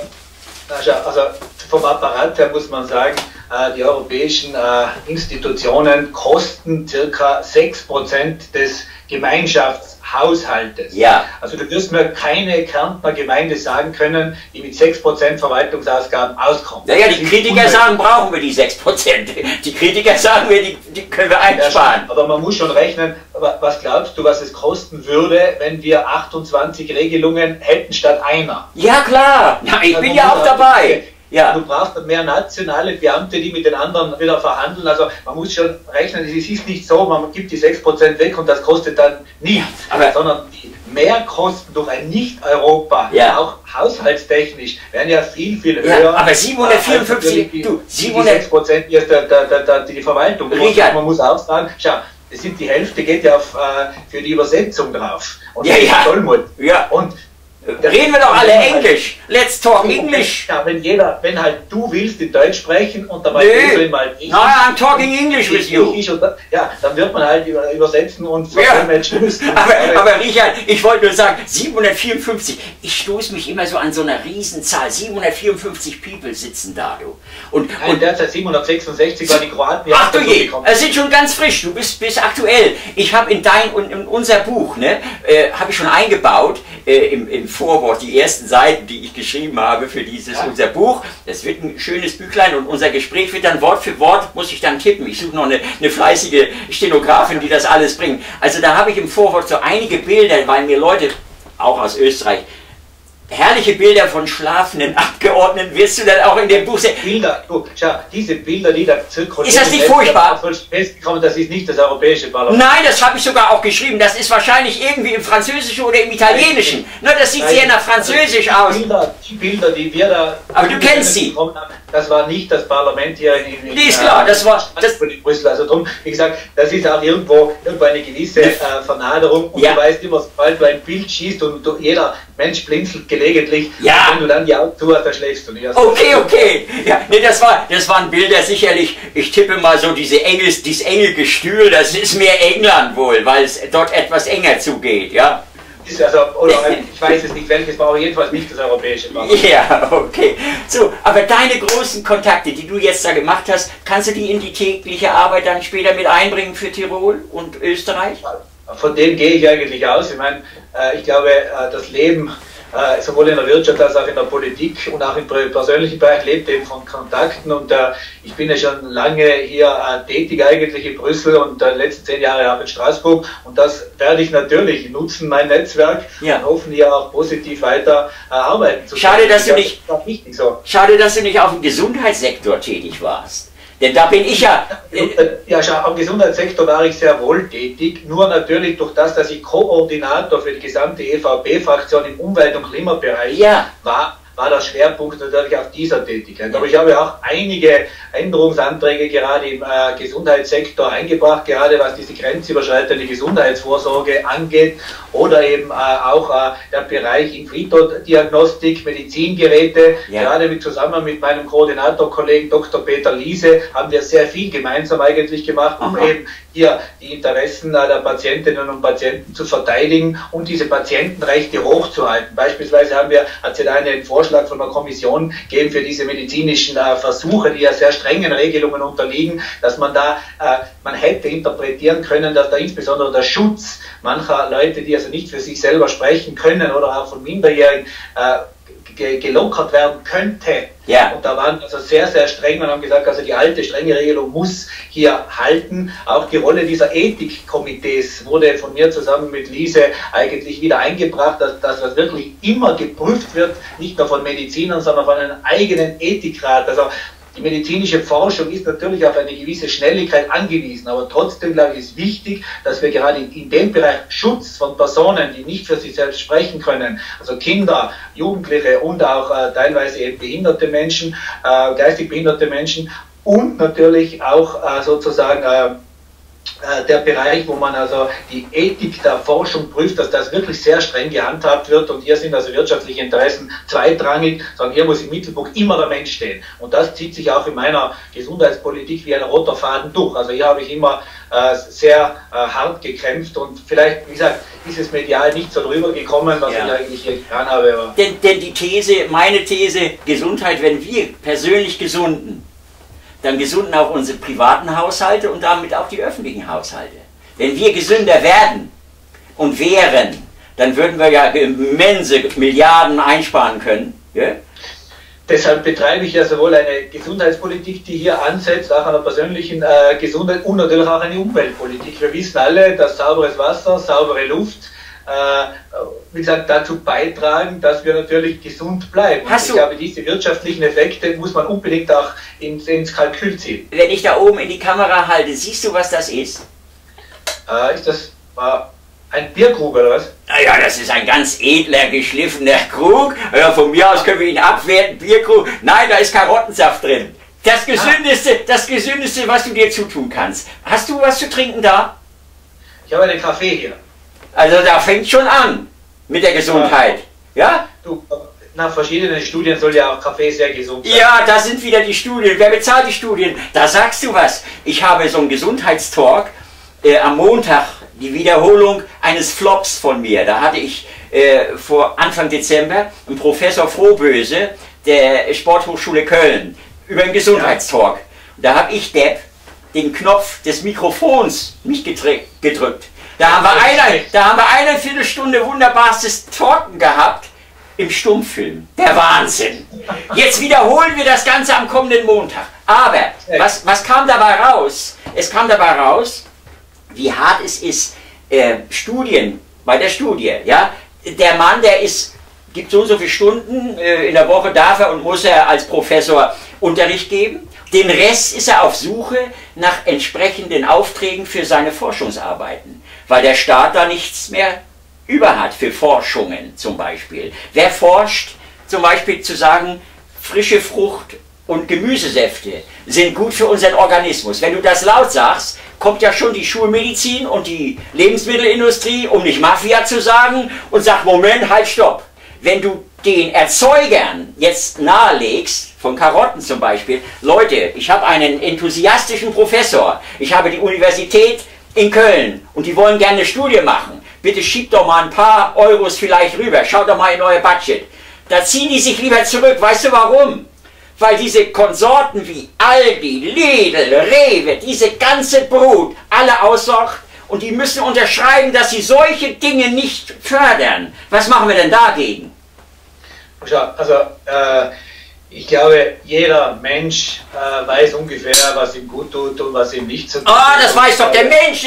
Also vom Apparat her muss man sagen, die europäischen Institutionen kosten ca. 6% des Gemeinschaftshaushaltes. Ja. Also du wirst mir keine Kärntner Gemeinde sagen können, die mit 6% Verwaltungsausgaben auskommt. Naja, die Kritiker sagen, brauchen wir die 6%. Die Kritiker sagen, die können wir einsparen. Ja, aber man muss schon rechnen, was glaubst du, was es kosten würde, wenn wir 28 Regelungen hätten statt einer? Ja klar, ich bin ja auch dabei. Ja. Du brauchst mehr nationale Beamte, die mit den anderen wieder verhandeln. Also man muss schon rechnen, es ist nicht so, man gibt die 6% weg und das kostet dann nichts, sondern die Mehrkosten durch ein Nicht-Europa, auch haushaltstechnisch, werden ja viel höher. Aber 754, die 6% hier ist die Verwaltung. Man muss auch sagen, schau, die Hälfte geht ja für die Übersetzung drauf und Zollmut. Und Reden wir doch alle Englisch. Let's talk English. Ja, wenn halt du willst in Deutsch sprechen und der Malteser in Maltesisch. No, I'm talking English with you. Ja, dann wird man halt übersetzen und aber Richard, ich wollte nur sagen, 754, ich stoße mich immer so an so einer Riesenzahl. 754 People sitzen da, du. Und derzeit 766, weil die Kroaten... Ach du je, es sind schon ganz frisch, du bist aktuell. Ich habe in unser Buch, ne, habe ich schon eingebaut, im Vorwort, die ersten Seiten, die ich geschrieben habe für unser Buch. Das wird ein schönes Büchlein und unser Gespräch wird dann Wort für Wort, muss ich dann tippen. Ich suche noch eine fleißige Stenografin, die das alles bringt. Also da habe ich im Vorwort so einige Bilder, weil mir Leute, auch aus Österreich, herrliche Bilder von schlafenden Abgeordneten wirst du dann auch in dem Buch sehen. Diese Bilder, die da zirkulieren. Ist das nicht furchtbar? Das ist nicht das Europäische Parlament. Nein, das habe ich sogar auch geschrieben. Das ist wahrscheinlich irgendwie im Französischen oder im Italienischen. Nur das sieht sehr nach Französisch aus. Die Bilder, die wir da... Aber du kennst sie. Das war nicht das Parlament hier in die ist klar, das war... Brüssel. Also drum, wie gesagt, das ist auch irgendwo eine gewisse Vernaderung. Und du weißt immer, sobald du ein Bild schießt und jeder Mensch blinzelt gelegentlich, wenn du dann die Augen zu hast, dann schläfst du nicht. Okay. Ja, nee, das waren Bilder sicherlich, ich tippe mal so dieses Engelgestühl, das ist mehr England wohl, weil es dort etwas enger zugeht, ja. Ich weiß es nicht, welches war, aber jedenfalls nicht das Europäische Parlament. Ja, okay. So, aber deine großen Kontakte, die du jetzt da gemacht hast, kannst du die in die tägliche Arbeit dann später mit einbringen für Tirol und Österreich? Von dem gehe ich eigentlich aus. Ich meine, ich glaube, das Leben sowohl in der Wirtschaft als auch in der Politik und auch im persönlichen Bereich lebt eben von Kontakten, und ich bin ja schon lange hier tätig eigentlich in Brüssel und die letzten 10 Jahre auch in Straßburg, und das werde ich natürlich nutzen, mein Netzwerk, und hoffen hier auch positiv weiter arbeiten zu können. Schade, dass du nicht auf dem Gesundheitssektor tätig warst. Denn da bin ich ja... Am Gesundheitssektor war ich sehr wohl tätig, nur natürlich durch das, dass ich Koordinator für die gesamte EVP-Fraktion im Umwelt- und Klimabereich war der Schwerpunkt natürlich auf dieser Tätigkeit. Aber ich habe auch einige Änderungsanträge gerade im Gesundheitssektor eingebracht, gerade was diese grenzüberschreitende Gesundheitsvorsorge angeht, oder eben auch der Bereich In-vitro-Diagnostik, Medizingeräte. Gerade zusammen mit meinem Koordinatorkollegen Dr. Peter Liese haben wir sehr viel gemeinsam eigentlich gemacht, um eben hier die Interessen der Patientinnen und Patienten zu verteidigen und diese Patientenrechte hochzuhalten. Beispielsweise hat es ja einen Vorschlag von der Kommission gegeben für diese medizinischen Versuche, die ja sehr strengen Regelungen unterliegen, dass man man hätte interpretieren können, dass da insbesondere der Schutz mancher Leute, die also nicht für sich selber sprechen können oder auch von Minderjährigen, gelockert werden könnte. Und da waren also sehr, sehr streng und haben gesagt, also die alte strenge Regelung muss hier halten. Auch die Rolle dieser Ethikkomitees wurde von mir zusammen mit Liese eigentlich wieder eingebracht, dass das wirklich immer geprüft wird, nicht nur von Medizinern, sondern von einem eigenen Ethikrat. Also die medizinische Forschung ist natürlich auf eine gewisse Schnelligkeit angewiesen, aber trotzdem, glaube ich, ist wichtig, dass wir gerade in dem Bereich Schutz von Personen, die nicht für sich selbst sprechen können, also Kinder, Jugendliche und auch teilweise eben behinderte Menschen, geistig behinderte Menschen, und natürlich auch sozusagen der Bereich, wo man also die Ethik der Forschung prüft, dass das wirklich sehr streng gehandhabt wird, und hier sind also wirtschaftliche Interessen zweitrangig, sondern hier muss im Mittelpunkt immer der Mensch stehen, und das zieht sich auch in meiner Gesundheitspolitik wie ein roter Faden durch. Also hier habe ich immer sehr hart gekämpft, und vielleicht, wie gesagt, ist es medial nicht so drüber gekommen, was ich eigentlich hier getan habe. Denn die These, meine These, Gesundheit, wenn wir persönlich gesunden, dann gesunden auch unsere privaten Haushalte und damit auch die öffentlichen Haushalte. Wenn wir gesünder werden und wären, dann würden wir ja immense Milliarden einsparen können. Ja? Deshalb betreibe ich ja sowohl eine Gesundheitspolitik, die hier ansetzt, auch an der persönlichen Gesundheit, und natürlich auch eine Umweltpolitik. Wir wissen alle, dass sauberes Wasser, saubere Luft, wie gesagt, dazu beitragen, dass wir natürlich gesund bleiben. Und ich glaube, diese wirtschaftlichen Effekte muss man unbedingt auch ins Kalkül ziehen. Wenn ich da oben in die Kamera halte, siehst du, was das ist? Ist das ein Bierkrug oder was? Naja, das ist ein ganz edler, geschliffener Krug. Ja, von mir aus können wir ihn abwerten, Bierkrug. Nein, da ist Karottensaft drin. Das Gesündeste, was du dir zutun kannst. Hast du was zu trinken da? Ich habe einen Kaffee hier. Also da fängt schon an mit der Gesundheit. Ja? Du, nach verschiedenen Studien soll ja auch Kaffee sehr gesund sein. Ja, da sind wieder die Studien. Wer bezahlt die Studien? Da sagst du was. Ich habe so einen Gesundheitstalk am Montag, die Wiederholung eines Flops von mir. Da hatte ich vor Anfang Dezember einen Professor Frohböse der Sporthochschule Köln über einen Gesundheitstalk. Ja. Da habe ich, Depp, den Knopf des Mikrofons nicht gedrückt. Da haben wir eine Viertelstunde wunderbarstes Talken gehabt im Stummfilm. Der Wahnsinn. Jetzt wiederholen wir das Ganze am kommenden Montag. Aber was kam dabei raus? Es kam dabei raus, wie hart es ist, bei der Studie, ja, der Mann, gibt so und so viele Stunden in der Woche, darf er und muss er als Professor Unterricht geben. Den Rest ist er auf Suche nach entsprechenden Aufträgen für seine Forschungsarbeiten, weil der Staat da nichts mehr über hat für Forschungen zum Beispiel. Wer forscht, zum Beispiel zu sagen, frische Frucht und Gemüsesäfte sind gut für unseren Organismus. Wenn du das laut sagst, kommt ja schon die Schulmedizin und die Lebensmittelindustrie, um nicht Mafia zu sagen, und sagt, Moment, halt, stopp. Wenn du den Erzeugern jetzt nahelegst, von Karotten zum Beispiel, Leute, ich habe einen enthusiastischen Professor, ich habe die Universität in Köln und die wollen gerne eine Studie machen, bitte schiebt doch mal ein paar Euros vielleicht rüber, schaut doch mal in euer Budget. Da ziehen die sich lieber zurück, weißt du warum? Weil diese Konsorten wie Aldi, Lidl, Rewe, diese ganze Brut, alle aussorgt und die müssen unterschreiben, dass sie solche Dinge nicht fördern. Was machen wir denn dagegen? Also, ich glaube, jeder Mensch weiß ungefähr, was ihm gut tut und was ihm nicht so gut tut. Ah, das weiß doch der Mensch.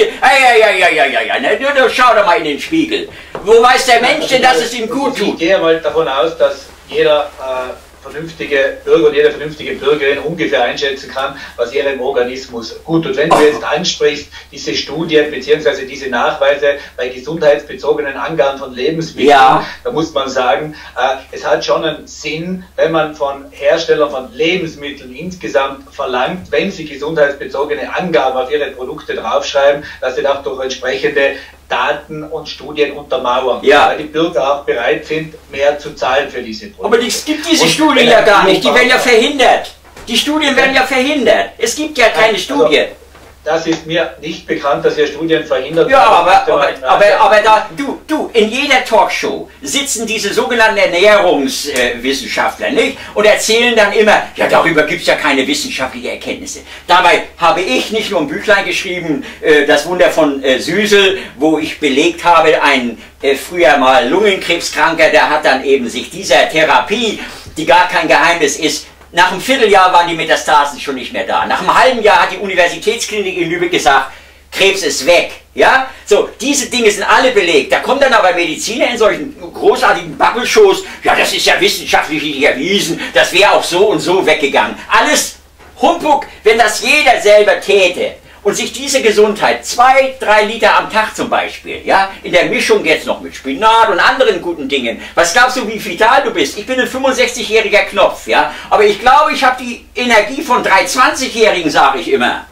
Ja. Schau doch mal in den Spiegel. Wo weiß der Mensch denn, dass es ihm gut tut? Ich gehe mal davon aus, dass jeder vernünftige Bürger und jede vernünftige Bürgerin ungefähr einschätzen kann, was ihrem Organismus gut tut. Wenn du jetzt ansprichst, diese Studien bzw. diese Nachweise bei gesundheitsbezogenen Angaben von Lebensmitteln, ja, da muss man sagen, es hat schon einen Sinn, wenn man von Herstellern von Lebensmitteln insgesamt verlangt, wenn sie gesundheitsbezogene Angaben auf ihre Produkte draufschreiben, dass sie auch durch entsprechende Daten und Studien untermauern, ja, weil die Bürger auch bereit sind, mehr zu zahlen für diese Produkte. Aber es gibt diese Studien ja gar nicht, die werden ja verhindert. Die Studien werden ja verhindert. Es gibt ja keine Studie. Also, das ist mir nicht bekannt, dass hier Studien verhindert werden. Ja, aber da, du, in jeder Talkshow sitzen diese sogenannten Ernährungswissenschaftler, nicht? Und erzählen dann immer, ja, darüber gibt es ja keine wissenschaftlichen Erkenntnisse. Dabei habe ich nicht nur ein Büchlein geschrieben, das Wunder von Süsel, wo ich belegt habe, ein früher mal Lungenkrebskranker, der hat dann eben sich dieser Therapie, die gar kein Geheimnis ist, nach einem Vierteljahr waren die Metastasen schon nicht mehr da. Nach einem halben Jahr hat die Universitätsklinik in Lübeck gesagt, Krebs ist weg. Ja? So, diese Dinge sind alle belegt. Da kommen dann aber Mediziner in solchen großartigen Bubble-Shows, ja, das ist ja wissenschaftlich nicht erwiesen, das wäre auch so und so weggegangen. Alles Humbug, wenn das jeder selber täte und sich diese Gesundheit, 2-3 Liter am Tag zum Beispiel, ja, in der Mischung jetzt noch mit Spinat und anderen guten Dingen. Was glaubst du, wie vital du bist? Ich bin ein 65-jähriger Knopf, ja, aber ich glaube, ich habe die Energie von 3 20-Jährigen, sage ich immer.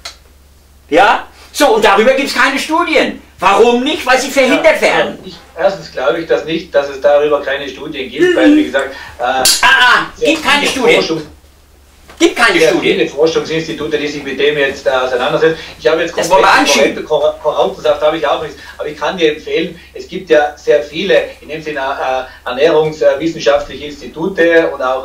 Ja, so, und darüber gibt es keine Studien. Warum nicht? Weil sie verhindert werden. Erstens glaube ich das nicht, dass es darüber keine Studien gibt, weil, wie gesagt, gibt keine Studien. Gibt keine Studie. Viele Forschungsinstitute, die sich mit dem jetzt auseinandersetzen. Ich habe jetzt Korallensaft habe ich auch nichts, aber ich kann dir empfehlen, es gibt ja sehr viele, in dem Sinne ernährungswissenschaftliche Institute und auch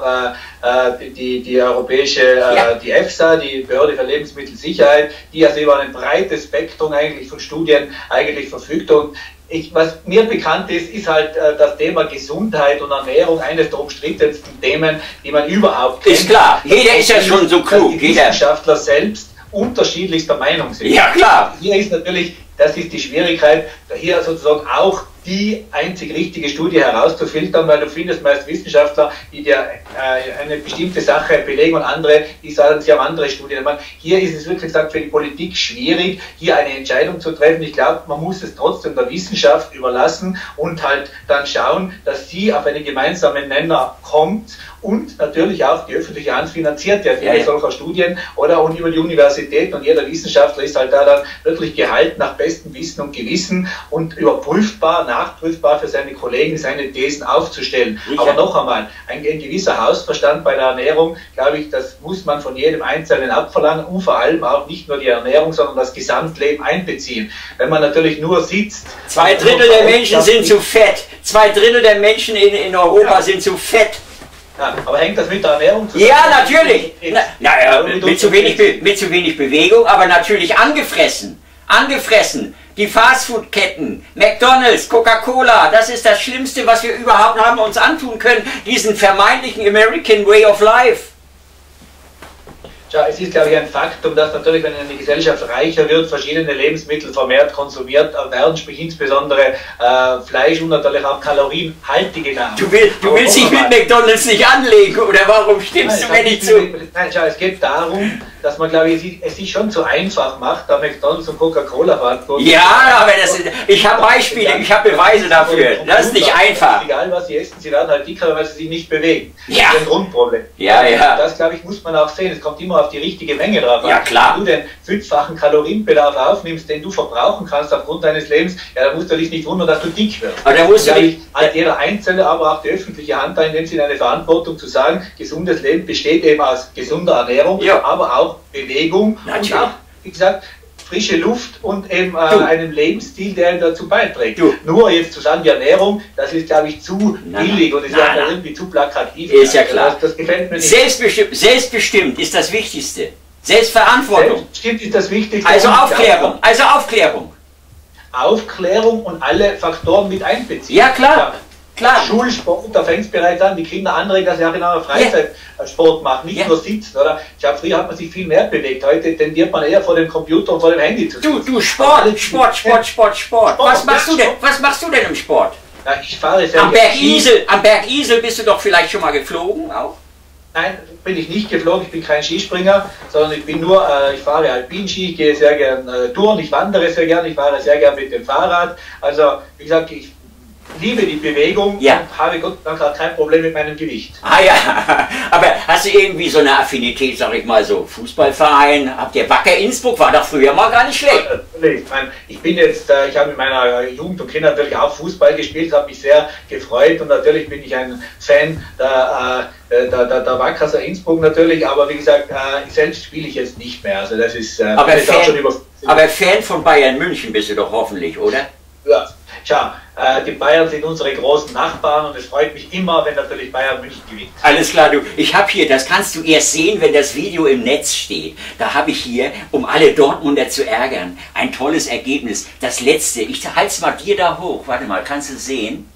die europäische, die EFSA, die Behörde für Lebensmittelsicherheit, die also über ein breites Spektrum eigentlich von Studien eigentlich verfügt. Und was mir bekannt ist, ist halt das Thema Gesundheit und Ernährung eines der umstrittensten Themen, die man überhaupt kennt. Ist klar, jeder ist ja schon so klug. Die Wissenschaftler selbst unterschiedlichster Meinung sind. Ja, klar. Hier ist natürlich, das ist die Schwierigkeit, hier sozusagen auch die einzig richtige Studie herauszufiltern, weil du findest meist Wissenschaftler, die dir eine bestimmte Sache belegen und andere, die sagen, sie haben andere Studien. Hier ist es wirklich gesagt für die Politik schwierig, hier eine Entscheidung zu treffen. Ich glaube, man muss es trotzdem der Wissenschaft überlassen und halt dann schauen, dass sie auf einen gemeinsamen Nenner kommt und natürlich auch die öffentliche Hand finanziert ja viele solcher Studien oder auch über die Universität, und jeder Wissenschaftler ist halt da dann wirklich gehalten nach bestem Wissen und Gewissen und überprüfbar, nachprüfbar für seine Kollegen, seine Thesen aufzustellen. Sicher. Aber noch einmal, ein gewisser Hausverstand bei der Ernährung, glaube ich, das muss man von jedem Einzelnen abverlangen und vor allem auch nicht nur die Ernährung, sondern das Gesamtleben einbeziehen. Wenn man natürlich nur sitzt... 2/3 der Menschen sind zu fett. 2/3 der Menschen in Europa sind zu fett. Ja, aber hängt das mit der Ernährung zusammen? Ja, natürlich. Naja, mit zu wenig Bewegung, aber natürlich angefressen. Angefressen. Die Fastfood-Ketten, McDonald's, Coca-Cola, das ist das Schlimmste, was wir überhaupt haben uns antun können, diesen vermeintlichen American Way of Life. Ja, es ist, glaube ich, ein Faktum, dass natürlich, wenn eine Gesellschaft reicher wird, verschiedene Lebensmittel vermehrt konsumiert werden, sprich insbesondere Fleisch und natürlich auch kalorienhaltige Nahrung. Du willst dich mit McDonald's nicht anlegen, oder warum stimmst du mir nicht zu? Nein, schau, es geht darum, dass man, glaube ich, es sich schon zu einfach macht, da McDonald's und Coca-Cola verantwortlich. Ja, aber ich habe Beispiele, ich habe Beweise dafür. Das ist nicht einfach. Egal, was sie essen, sie werden halt dicker, weil sie sich nicht bewegen. Ja. Das ist ein Grundproblem. Ja, ja. Das, glaube ich, muss man auch sehen. Es kommt immer auf die richtige Menge drauf an. Ja, klar. Wenn du den 5-fachen Kalorienbedarf aufnimmst, den du verbrauchen kannst aufgrund deines Lebens, ja, dann musst du dich nicht wundern, dass du dick wirst. Aber da musst du nicht... Halt jeder Einzelne, aber auch die öffentliche Hand da in dem Sinne eine Verantwortung zu sagen, gesundes Leben besteht eben aus gesunder Ernährung, ja, aber auch Bewegung. Natürlich. Und auch, wie gesagt, frische Luft und eben einem Lebensstil, der dazu beiträgt. Nur jetzt zu sagen, die Ernährung, das ist, glaube ich, zu billig und ist ja irgendwie zu plakativ. Ist ja klar. Das gefällt mir nicht. Selbstbestimmt ist das Wichtigste. Selbstverantwortung. Selbstbestimmt ist das Wichtigste. Also Aufklärung. Also Aufklärung. Aufklärung und alle Faktoren mit einbeziehen. Ja, klar. Klar. Schulsport, da fängt es bereits an, die Kinder anregen, dass sie auch in einer Freizeit Sport machen, nicht nur sitzen, oder? Ich glaube, früher hat man sich viel mehr bewegt, heute tendiert man eher vor dem Computer und vor dem Handy zu sitzen. Du, Sport. Was machst du denn? Was machst du denn im Sport? Ja, ich fahre sehr am Berg Isel bist du doch vielleicht schon mal geflogen auch? Nein, bin ich nicht geflogen, ich bin kein Skispringer, sondern ich bin nur, ich fahre Alpinski, ich gehe sehr gern touren, ich wandere sehr gern, ich fahre sehr gern mit dem Fahrrad, also wie gesagt, ich liebe die Bewegung und habe Gott sei Dank kein Problem mit meinem Gewicht. Ah ja, aber hast du irgendwie so eine Affinität, sag ich mal so, Fußballverein, habt ihr Wacker Innsbruck, war doch früher mal gar nicht schlecht. Ich bin jetzt, ich habe in meiner Jugend und Kindheit natürlich auch Fußball gespielt, habe mich sehr gefreut und natürlich bin ich ein Fan der Wacker Innsbruck natürlich, aber wie gesagt, selbst spiele ich jetzt nicht mehr, also das ist, aber Fan von Bayern München bist du doch hoffentlich, oder? Ja, tja, die Bayern sind unsere großen Nachbarn und es freut mich immer, wenn natürlich Bayern München gewinnt. Alles klar, du. Ich habe hier, das kannst du erst sehen, wenn das Video im Netz steht. Da habe ich hier, um alle Dortmunder zu ärgern, ein tolles Ergebnis. Das letzte, ich halte es mal dir da hoch. Warte mal, kannst du sehen?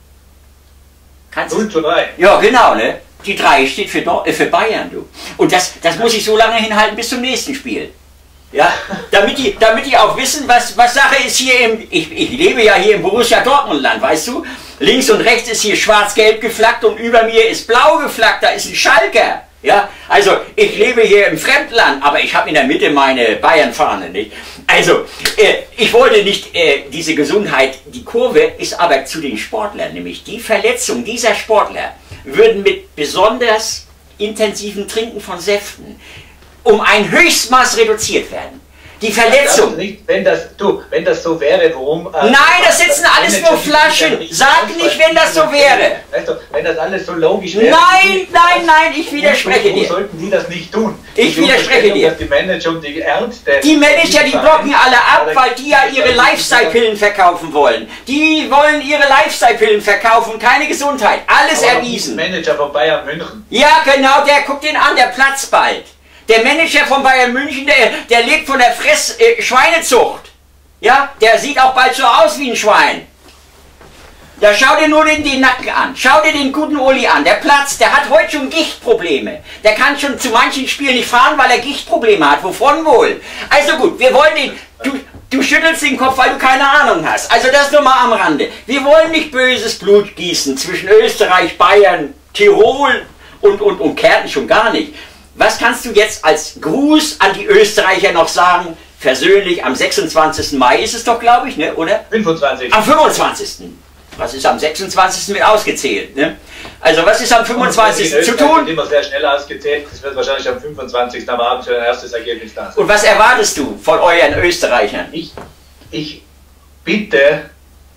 0:3. Ja, genau, ne? Die 3 steht für Bayern, du. Und das muss ich so lange hinhalten bis zum nächsten Spiel. Ja, damit die auch wissen, was Sache ist hier ich lebe ja hier im Borussia Dortmund-Land, weißt du? Links und rechts ist hier schwarz-gelb geflaggt und über mir ist blau geflaggt, da ist ein Schalker. Ja, also ich lebe hier im Fremdland, aber ich habe in der Mitte meine Bayern-Fahne, nicht? Also, ich wollte nicht diese Gesundheit, die Kurve ist aber zu den Sportlern, nämlich die Verletzung dieser Sportler würden mit besonders intensivem Trinken von Säften um ein Höchstmaß reduziert werden. Die Verletzung. Nicht, wenn das so wäre, warum... Nein, das sitzen alles nur Flaschen. Sag nicht, wenn das so wäre. Weißt du, wenn das alles so logisch wäre... Nein, ich widerspreche dir. Warum sollten die das nicht tun? Ich widerspreche dir. Die Manager und die Ärzte... Die Manager, die blocken alle ab, weil die ja ihre Lifestyle-Pillen verkaufen wollen. Die wollen ihre Lifestyle-Pillen verkaufen, keine Gesundheit. Alles erwiesen. Der Manager von Bayern München. Ja, genau, der guckt ihn an, der platzt bald. Der Manager von Bayern München, der lebt von der Schweinezucht. Ja, der sieht auch bald so aus wie ein Schwein. Da schau dir nur den Nacken an. Schau dir den guten Uli an. Der platzt, der hat heute schon Gichtprobleme. Der kann schon zu manchen Spielen nicht fahren, weil er Gichtprobleme hat. Wovon wohl? Also gut, wir wollen den... Du schüttelst den Kopf, weil du keine Ahnung hast. Also das nur mal am Rande. Wir wollen nicht böses Blut gießen zwischen Österreich, Bayern, Tirol und Kärnten schon gar nicht. Was kannst du jetzt als Gruß an die Österreicher noch sagen? Versöhnlich, am 26. Mai ist es doch, glaube ich, ne? Oder? 25. Am 25. Was ist am 26. mit ausgezählt, ne? Also was ist am 25. zu tun? Das wird immer sehr schnell ausgezählt. Das wird wahrscheinlich am 25. am Abend für ein erstes Ergebnis da sein. Und was erwartest du von euren Österreichern? Ich bitte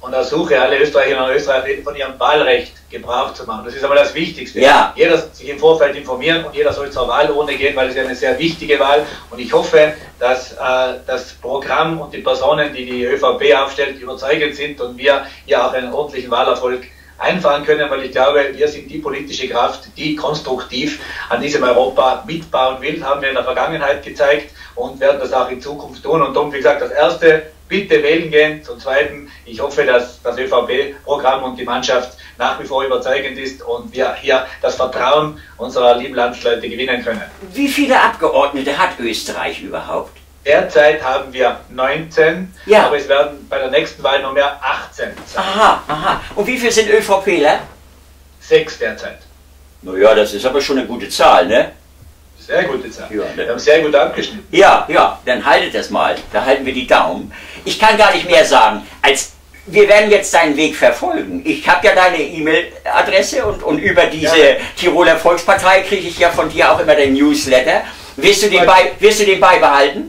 und ersuche alle Österreicherinnen und Österreicher von ihrem Wahlrecht Gebrauch zu machen. Das ist aber das Wichtigste. Ja. Jeder soll sich im Vorfeld informieren und jeder soll zur Wahlurne gehen, weil es ist eine sehr wichtige Wahl. Und ich hoffe, dass das Programm und die Personen, die die ÖVP aufstellt, überzeugend sind und wir hier auch einen ordentlichen Wahlerfolg einfahren können, weil ich glaube, wir sind die politische Kraft, die konstruktiv an diesem Europa mitbauen will, haben wir in der Vergangenheit gezeigt und werden das auch in Zukunft tun. Und darum, wie gesagt, das Erste, bitte wählen gehen. Zum Zweiten, ich hoffe, dass das ÖVP-Programm und die Mannschaft nach wie vor überzeugend ist und wir hier das Vertrauen unserer lieben Landsleute gewinnen können. Wie viele Abgeordnete hat Österreich überhaupt? Derzeit haben wir 19, ja. Aber es werden bei der nächsten Wahl noch mehr 18 sein. Aha, aha. Und wie viele sind ÖVPler? 6 derzeit. Naja, das ist aber schon eine gute Zahl, ne? Sehr gute Zahl. Ja, ne? Wir haben sehr gut abgeschnitten. Ja, ja, dann haltet das mal. Da halten wir die Daumen. Ich kann gar nicht mehr sagen, als wir werden jetzt deinen Weg verfolgen. Ich habe ja deine E-Mail-Adresse und über diese Tiroler Volkspartei kriege ich ja von dir auch immer den Newsletter. Wirst du den beibehalten?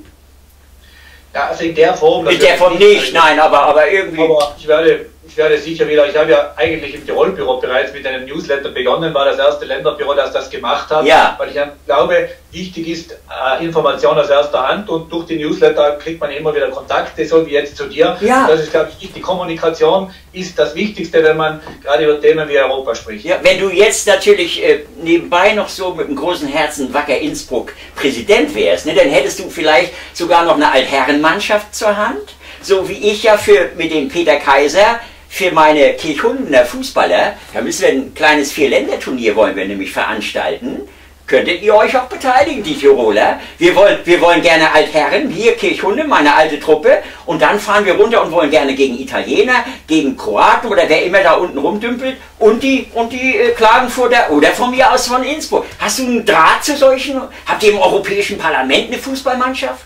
Ja, also in der Form... In der Form nicht, nein, aber irgendwie... Aber ich werde sicher wieder, ich habe ja eigentlich im Tirol-Büro bereits mit einem Newsletter begonnen, war das erste Länderbüro, das das gemacht hat, ja. Weil ich glaube, wichtig ist Information aus erster Hand und durch die Newsletter kriegt man immer wieder Kontakte, so wie jetzt zu dir. Ja. Das ist, glaube ich, die Kommunikation ist das Wichtigste, wenn man gerade über Themen wie Europa spricht. Ja, wenn du jetzt natürlich nebenbei noch so mit einem großen Herzen Wacker Innsbruck Präsident wärst, ne, dann hättest du vielleicht sogar noch eine Altherrenmannschaft zur Hand, so wie ich ja mit dem Peter Kaiser für meine Kirchhundener Fußballer, da müssen wir ein kleines 4-Länder-Turnier wollen wir nämlich veranstalten. Könntet ihr euch auch beteiligen, die Tiroler? Wir wollen gerne Altherren, hier Kirchhunde, meine alte Truppe, und dann fahren wir runter und wollen gerne gegen Italiener, gegen Kroaten oder wer immer da unten rumdümpelt und die Klagenfurter oder von mir aus von Innsbruck. Hast du einen Draht zu solchen? Habt ihr im Europäischen Parlament eine Fußballmannschaft?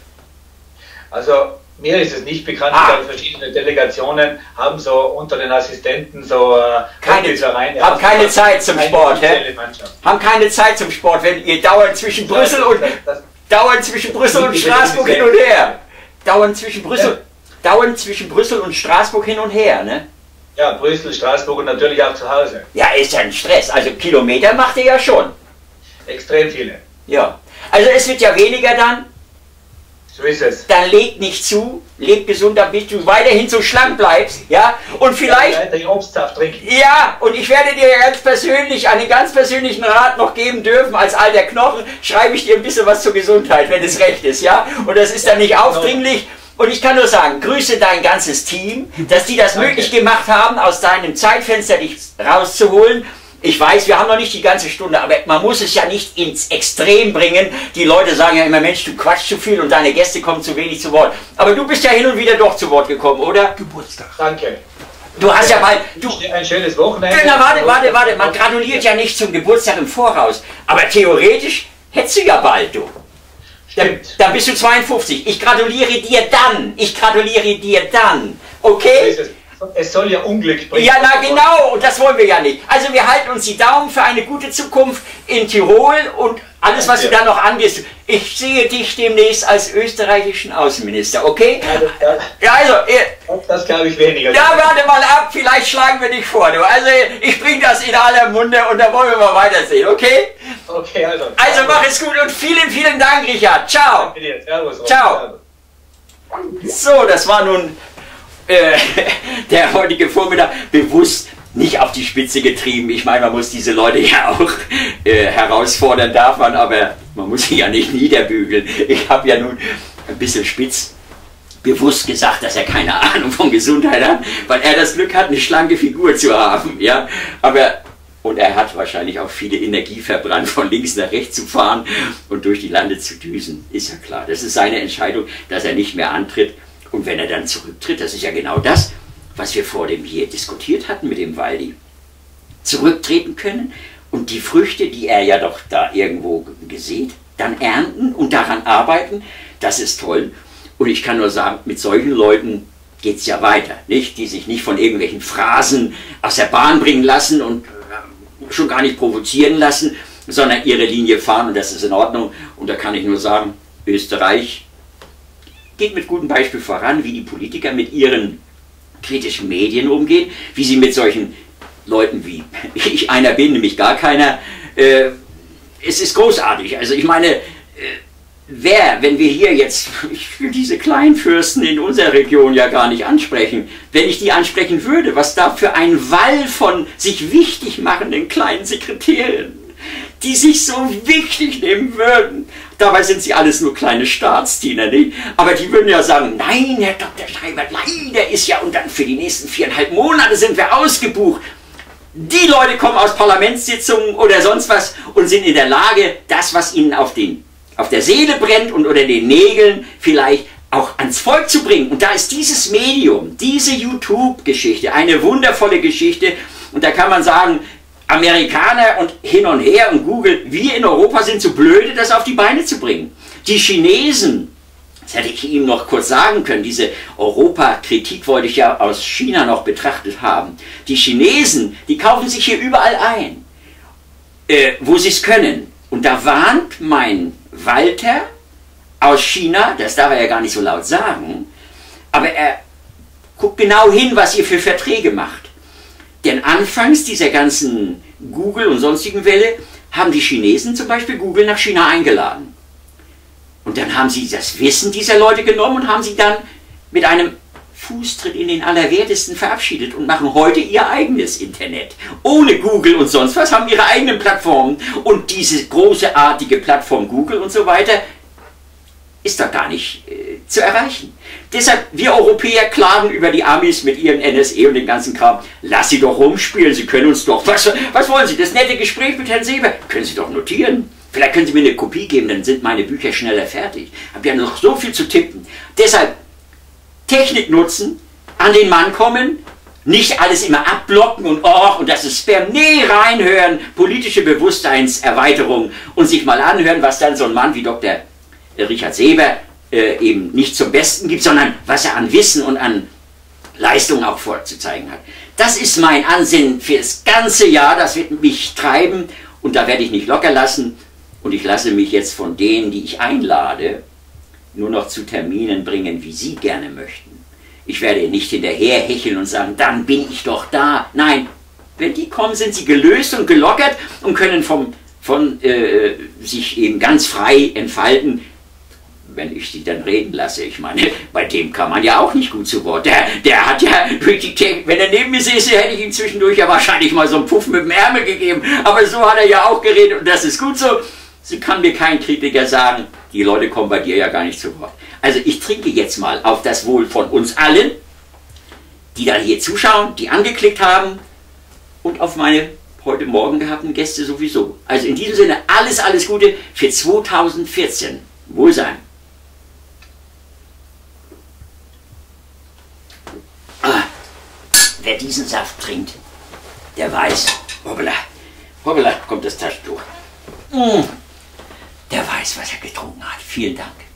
Also mir ist es nicht bekannt, dass verschiedene Delegationen haben so unter den Assistenten so haben keine Zeit zum Sport, haben keine Zeit zum Sport, wenn ihr dauernd zwischen Brüssel und Straßburg hin und her, dauernd zwischen Brüssel und Straßburg hin und her, ne? Ja, Brüssel, Straßburg und natürlich auch zu Hause. Ja, ist ja ein Stress, also Kilometer macht ihr ja schon. Extrem viele. Ja, also es wird ja weniger dann. So ist es. Dann leg nicht zu, leb gesund, damit du weiterhin so schlank bleibst, ja? Und vielleicht... Ja, weiterhin Obstsaft trinken. Ja, und ich werde dir einen ganz persönlichen Rat noch geben dürfen, als alter Knochen schreibe ich dir ein bisschen was zur Gesundheit, wenn es recht ist, ja? Und das ist dann nicht aufdringlich. Und ich kann nur sagen, grüße dein ganzes Team, dass die das möglich gemacht haben, aus deinem Zeitfenster dich rauszuholen. Ich weiß, wir haben noch nicht die ganze Stunde, aber man muss es ja nicht ins Extrem bringen. Die Leute sagen ja immer, Mensch, du quatschst zu viel und deine Gäste kommen zu wenig zu Wort. Aber du bist ja hin und wieder doch zu Wort gekommen, oder? Geburtstag. Danke. Du hast ja bald... Ein schönes Wochenende. Na, warte, man gratuliert ja nicht zum Geburtstag im Voraus. Aber theoretisch hättest du ja bald, du. Stimmt. Dann bist du 52. Ich gratuliere dir dann. Okay? Es soll ja Unglück bringen. Ja, na genau, und das wollen wir ja nicht. Also wir halten uns die Daumen für eine gute Zukunft in Tirol und alles, was du da noch angehst. Ich sehe dich demnächst als österreichischen Außenminister, okay? Ja, also... Das glaube ich weniger. Ja, warte mal ab, vielleicht schlagen wir dich vor, du. Also ich bringe das in aller Munde und dann wollen wir mal weitersehen, okay? Okay, also... Also mach es gut und vielen Dank, Richard. Ciao. Servus. Ciao. So, das war nun... der heutige Vormittag bewusst nicht auf die Spitze getrieben. Ich meine, man muss diese Leute ja auch herausfordern, darf man, aber man muss sie ja nicht niederbügeln. Ich habe ja nun ein bisschen spitz bewusst gesagt, dass er keine Ahnung von Gesundheit hat, weil er das Glück hat, eine schlanke Figur zu haben. Ja? Und er hat wahrscheinlich auch viele Energie verbrannt, von links nach rechts zu fahren und durch die Lande zu düsen. Ist ja klar. Das ist seine Entscheidung, dass er nicht mehr antritt. Und wenn er dann zurücktritt, das ist ja genau das, was wir vor dem hier diskutiert hatten mit dem Waldi. Zurücktreten können und die Früchte, die er ja doch da irgendwo gesät, dann ernten und daran arbeiten, das ist toll. Und ich kann nur sagen, mit solchen Leuten geht es ja weiter, nicht? Die sich nicht von irgendwelchen Phrasen aus der Bahn bringen lassen und schon gar nicht provozieren lassen, sondern ihre Linie fahren und das ist in Ordnung. Und da kann ich nur sagen, Österreich geht mit gutem Beispiel voran, wie die Politiker mit ihren kritischen Medien umgehen, wie sie mit solchen Leuten wie ich einer bin, nämlich gar keiner. Es ist großartig. Also ich meine, wenn wir hier jetzt, ich will diese Kleinfürsten in unserer Region ja gar nicht ansprechen, wenn ich die ansprechen würde, was da für ein Wall von sich wichtig machenden kleinen Sekretären, die sich so wichtig nehmen würden. Dabei sind sie alles nur kleine Staatsdiener, nicht? Aber die würden ja sagen, nein, Herr Dr. Schreiber, leider ist ja, und dann für die nächsten 4,5 Monate sind wir ausgebucht. Die Leute kommen aus Parlamentssitzungen oder sonst was und sind in der Lage, das, was ihnen auf der Seele brennt und unter den Nägeln vielleicht auch ans Volk zu bringen. Und da ist dieses Medium, diese YouTube-Geschichte, eine wundervolle Geschichte. Und da kann man sagen, Amerikaner und hin und her und Google, wir in Europa sind so blöde, das auf die Beine zu bringen. Die Chinesen, das hätte ich Ihnen noch kurz sagen können, diese Europa-Kritik wollte ich ja aus China noch betrachtet haben. Die Chinesen, die kaufen sich hier überall ein, wo sie es können. Und da warnt mein Walter aus China, das darf er ja gar nicht so laut sagen, aber er guckt genau hin, was ihr für Verträge macht. Denn anfangs dieser ganzen Google und sonstigen Welle haben die Chinesen zum Beispiel Google nach China eingeladen. Und dann haben sie das Wissen dieser Leute genommen und haben sie dann mit einem Fußtritt in den Allerwertesten verabschiedet und machen heute ihr eigenes Internet. Ohne Google und sonst was, haben ihre eigenen Plattformen. Und diese großartige Plattform Google und so weiter ist doch gar nicht zu erreichen. Deshalb, wir Europäer klagen über die Amis mit ihren NSA und dem ganzen Kram. Lass sie doch rumspielen, sie können uns doch... Was wollen Sie? Das nette Gespräch mit Herrn Seeber können Sie doch notieren. Vielleicht können Sie mir eine Kopie geben, dann sind meine Bücher schneller fertig. Ich habe ja noch so viel zu tippen. Deshalb Technik nutzen, an den Mann kommen, nicht alles immer abblocken und und das ist Spam. Nee, reinhören, politische Bewusstseinserweiterung und sich mal anhören, was dann so ein Mann wie Dr. Richard Seeber eben nicht zum Besten gibt, sondern was er an Wissen und an Leistung auch vorzuzeigen hat. Das ist mein Ansinnen für das ganze Jahr, das wird mich treiben und da werde ich nicht locker lassen und ich lasse mich jetzt von denen, die ich einlade, nur noch zu Terminen bringen, wie Sie gerne möchten. Ich werde nicht hinterher hecheln und sagen, dann bin ich doch da. Nein, wenn die kommen, sind sie gelöst und gelockert und können sich eben ganz frei entfalten, wenn ich sie dann reden lasse. Ich meine, bei dem kann man ja auch nicht gut zu Wort. Der hat ja durch die Technik, wenn er neben mir säße, hätte ich ihm zwischendurch ja wahrscheinlich mal so einen Puff mit dem Ärmel gegeben. Aber so hat er ja auch geredet und das ist gut so. So kann mir kein Kritiker sagen, die Leute kommen bei dir ja gar nicht zu Wort. Also ich trinke jetzt mal auf das Wohl von uns allen, die da hier zuschauen, die angeklickt haben und auf meine heute Morgen gehabten Gäste sowieso. Also in diesem Sinne alles Gute für 2014. Wohlsein. Wer diesen Saft trinkt, der weiß, hoppala, kommt das Taschentuch. Der weiß, was er getrunken hat. Vielen Dank.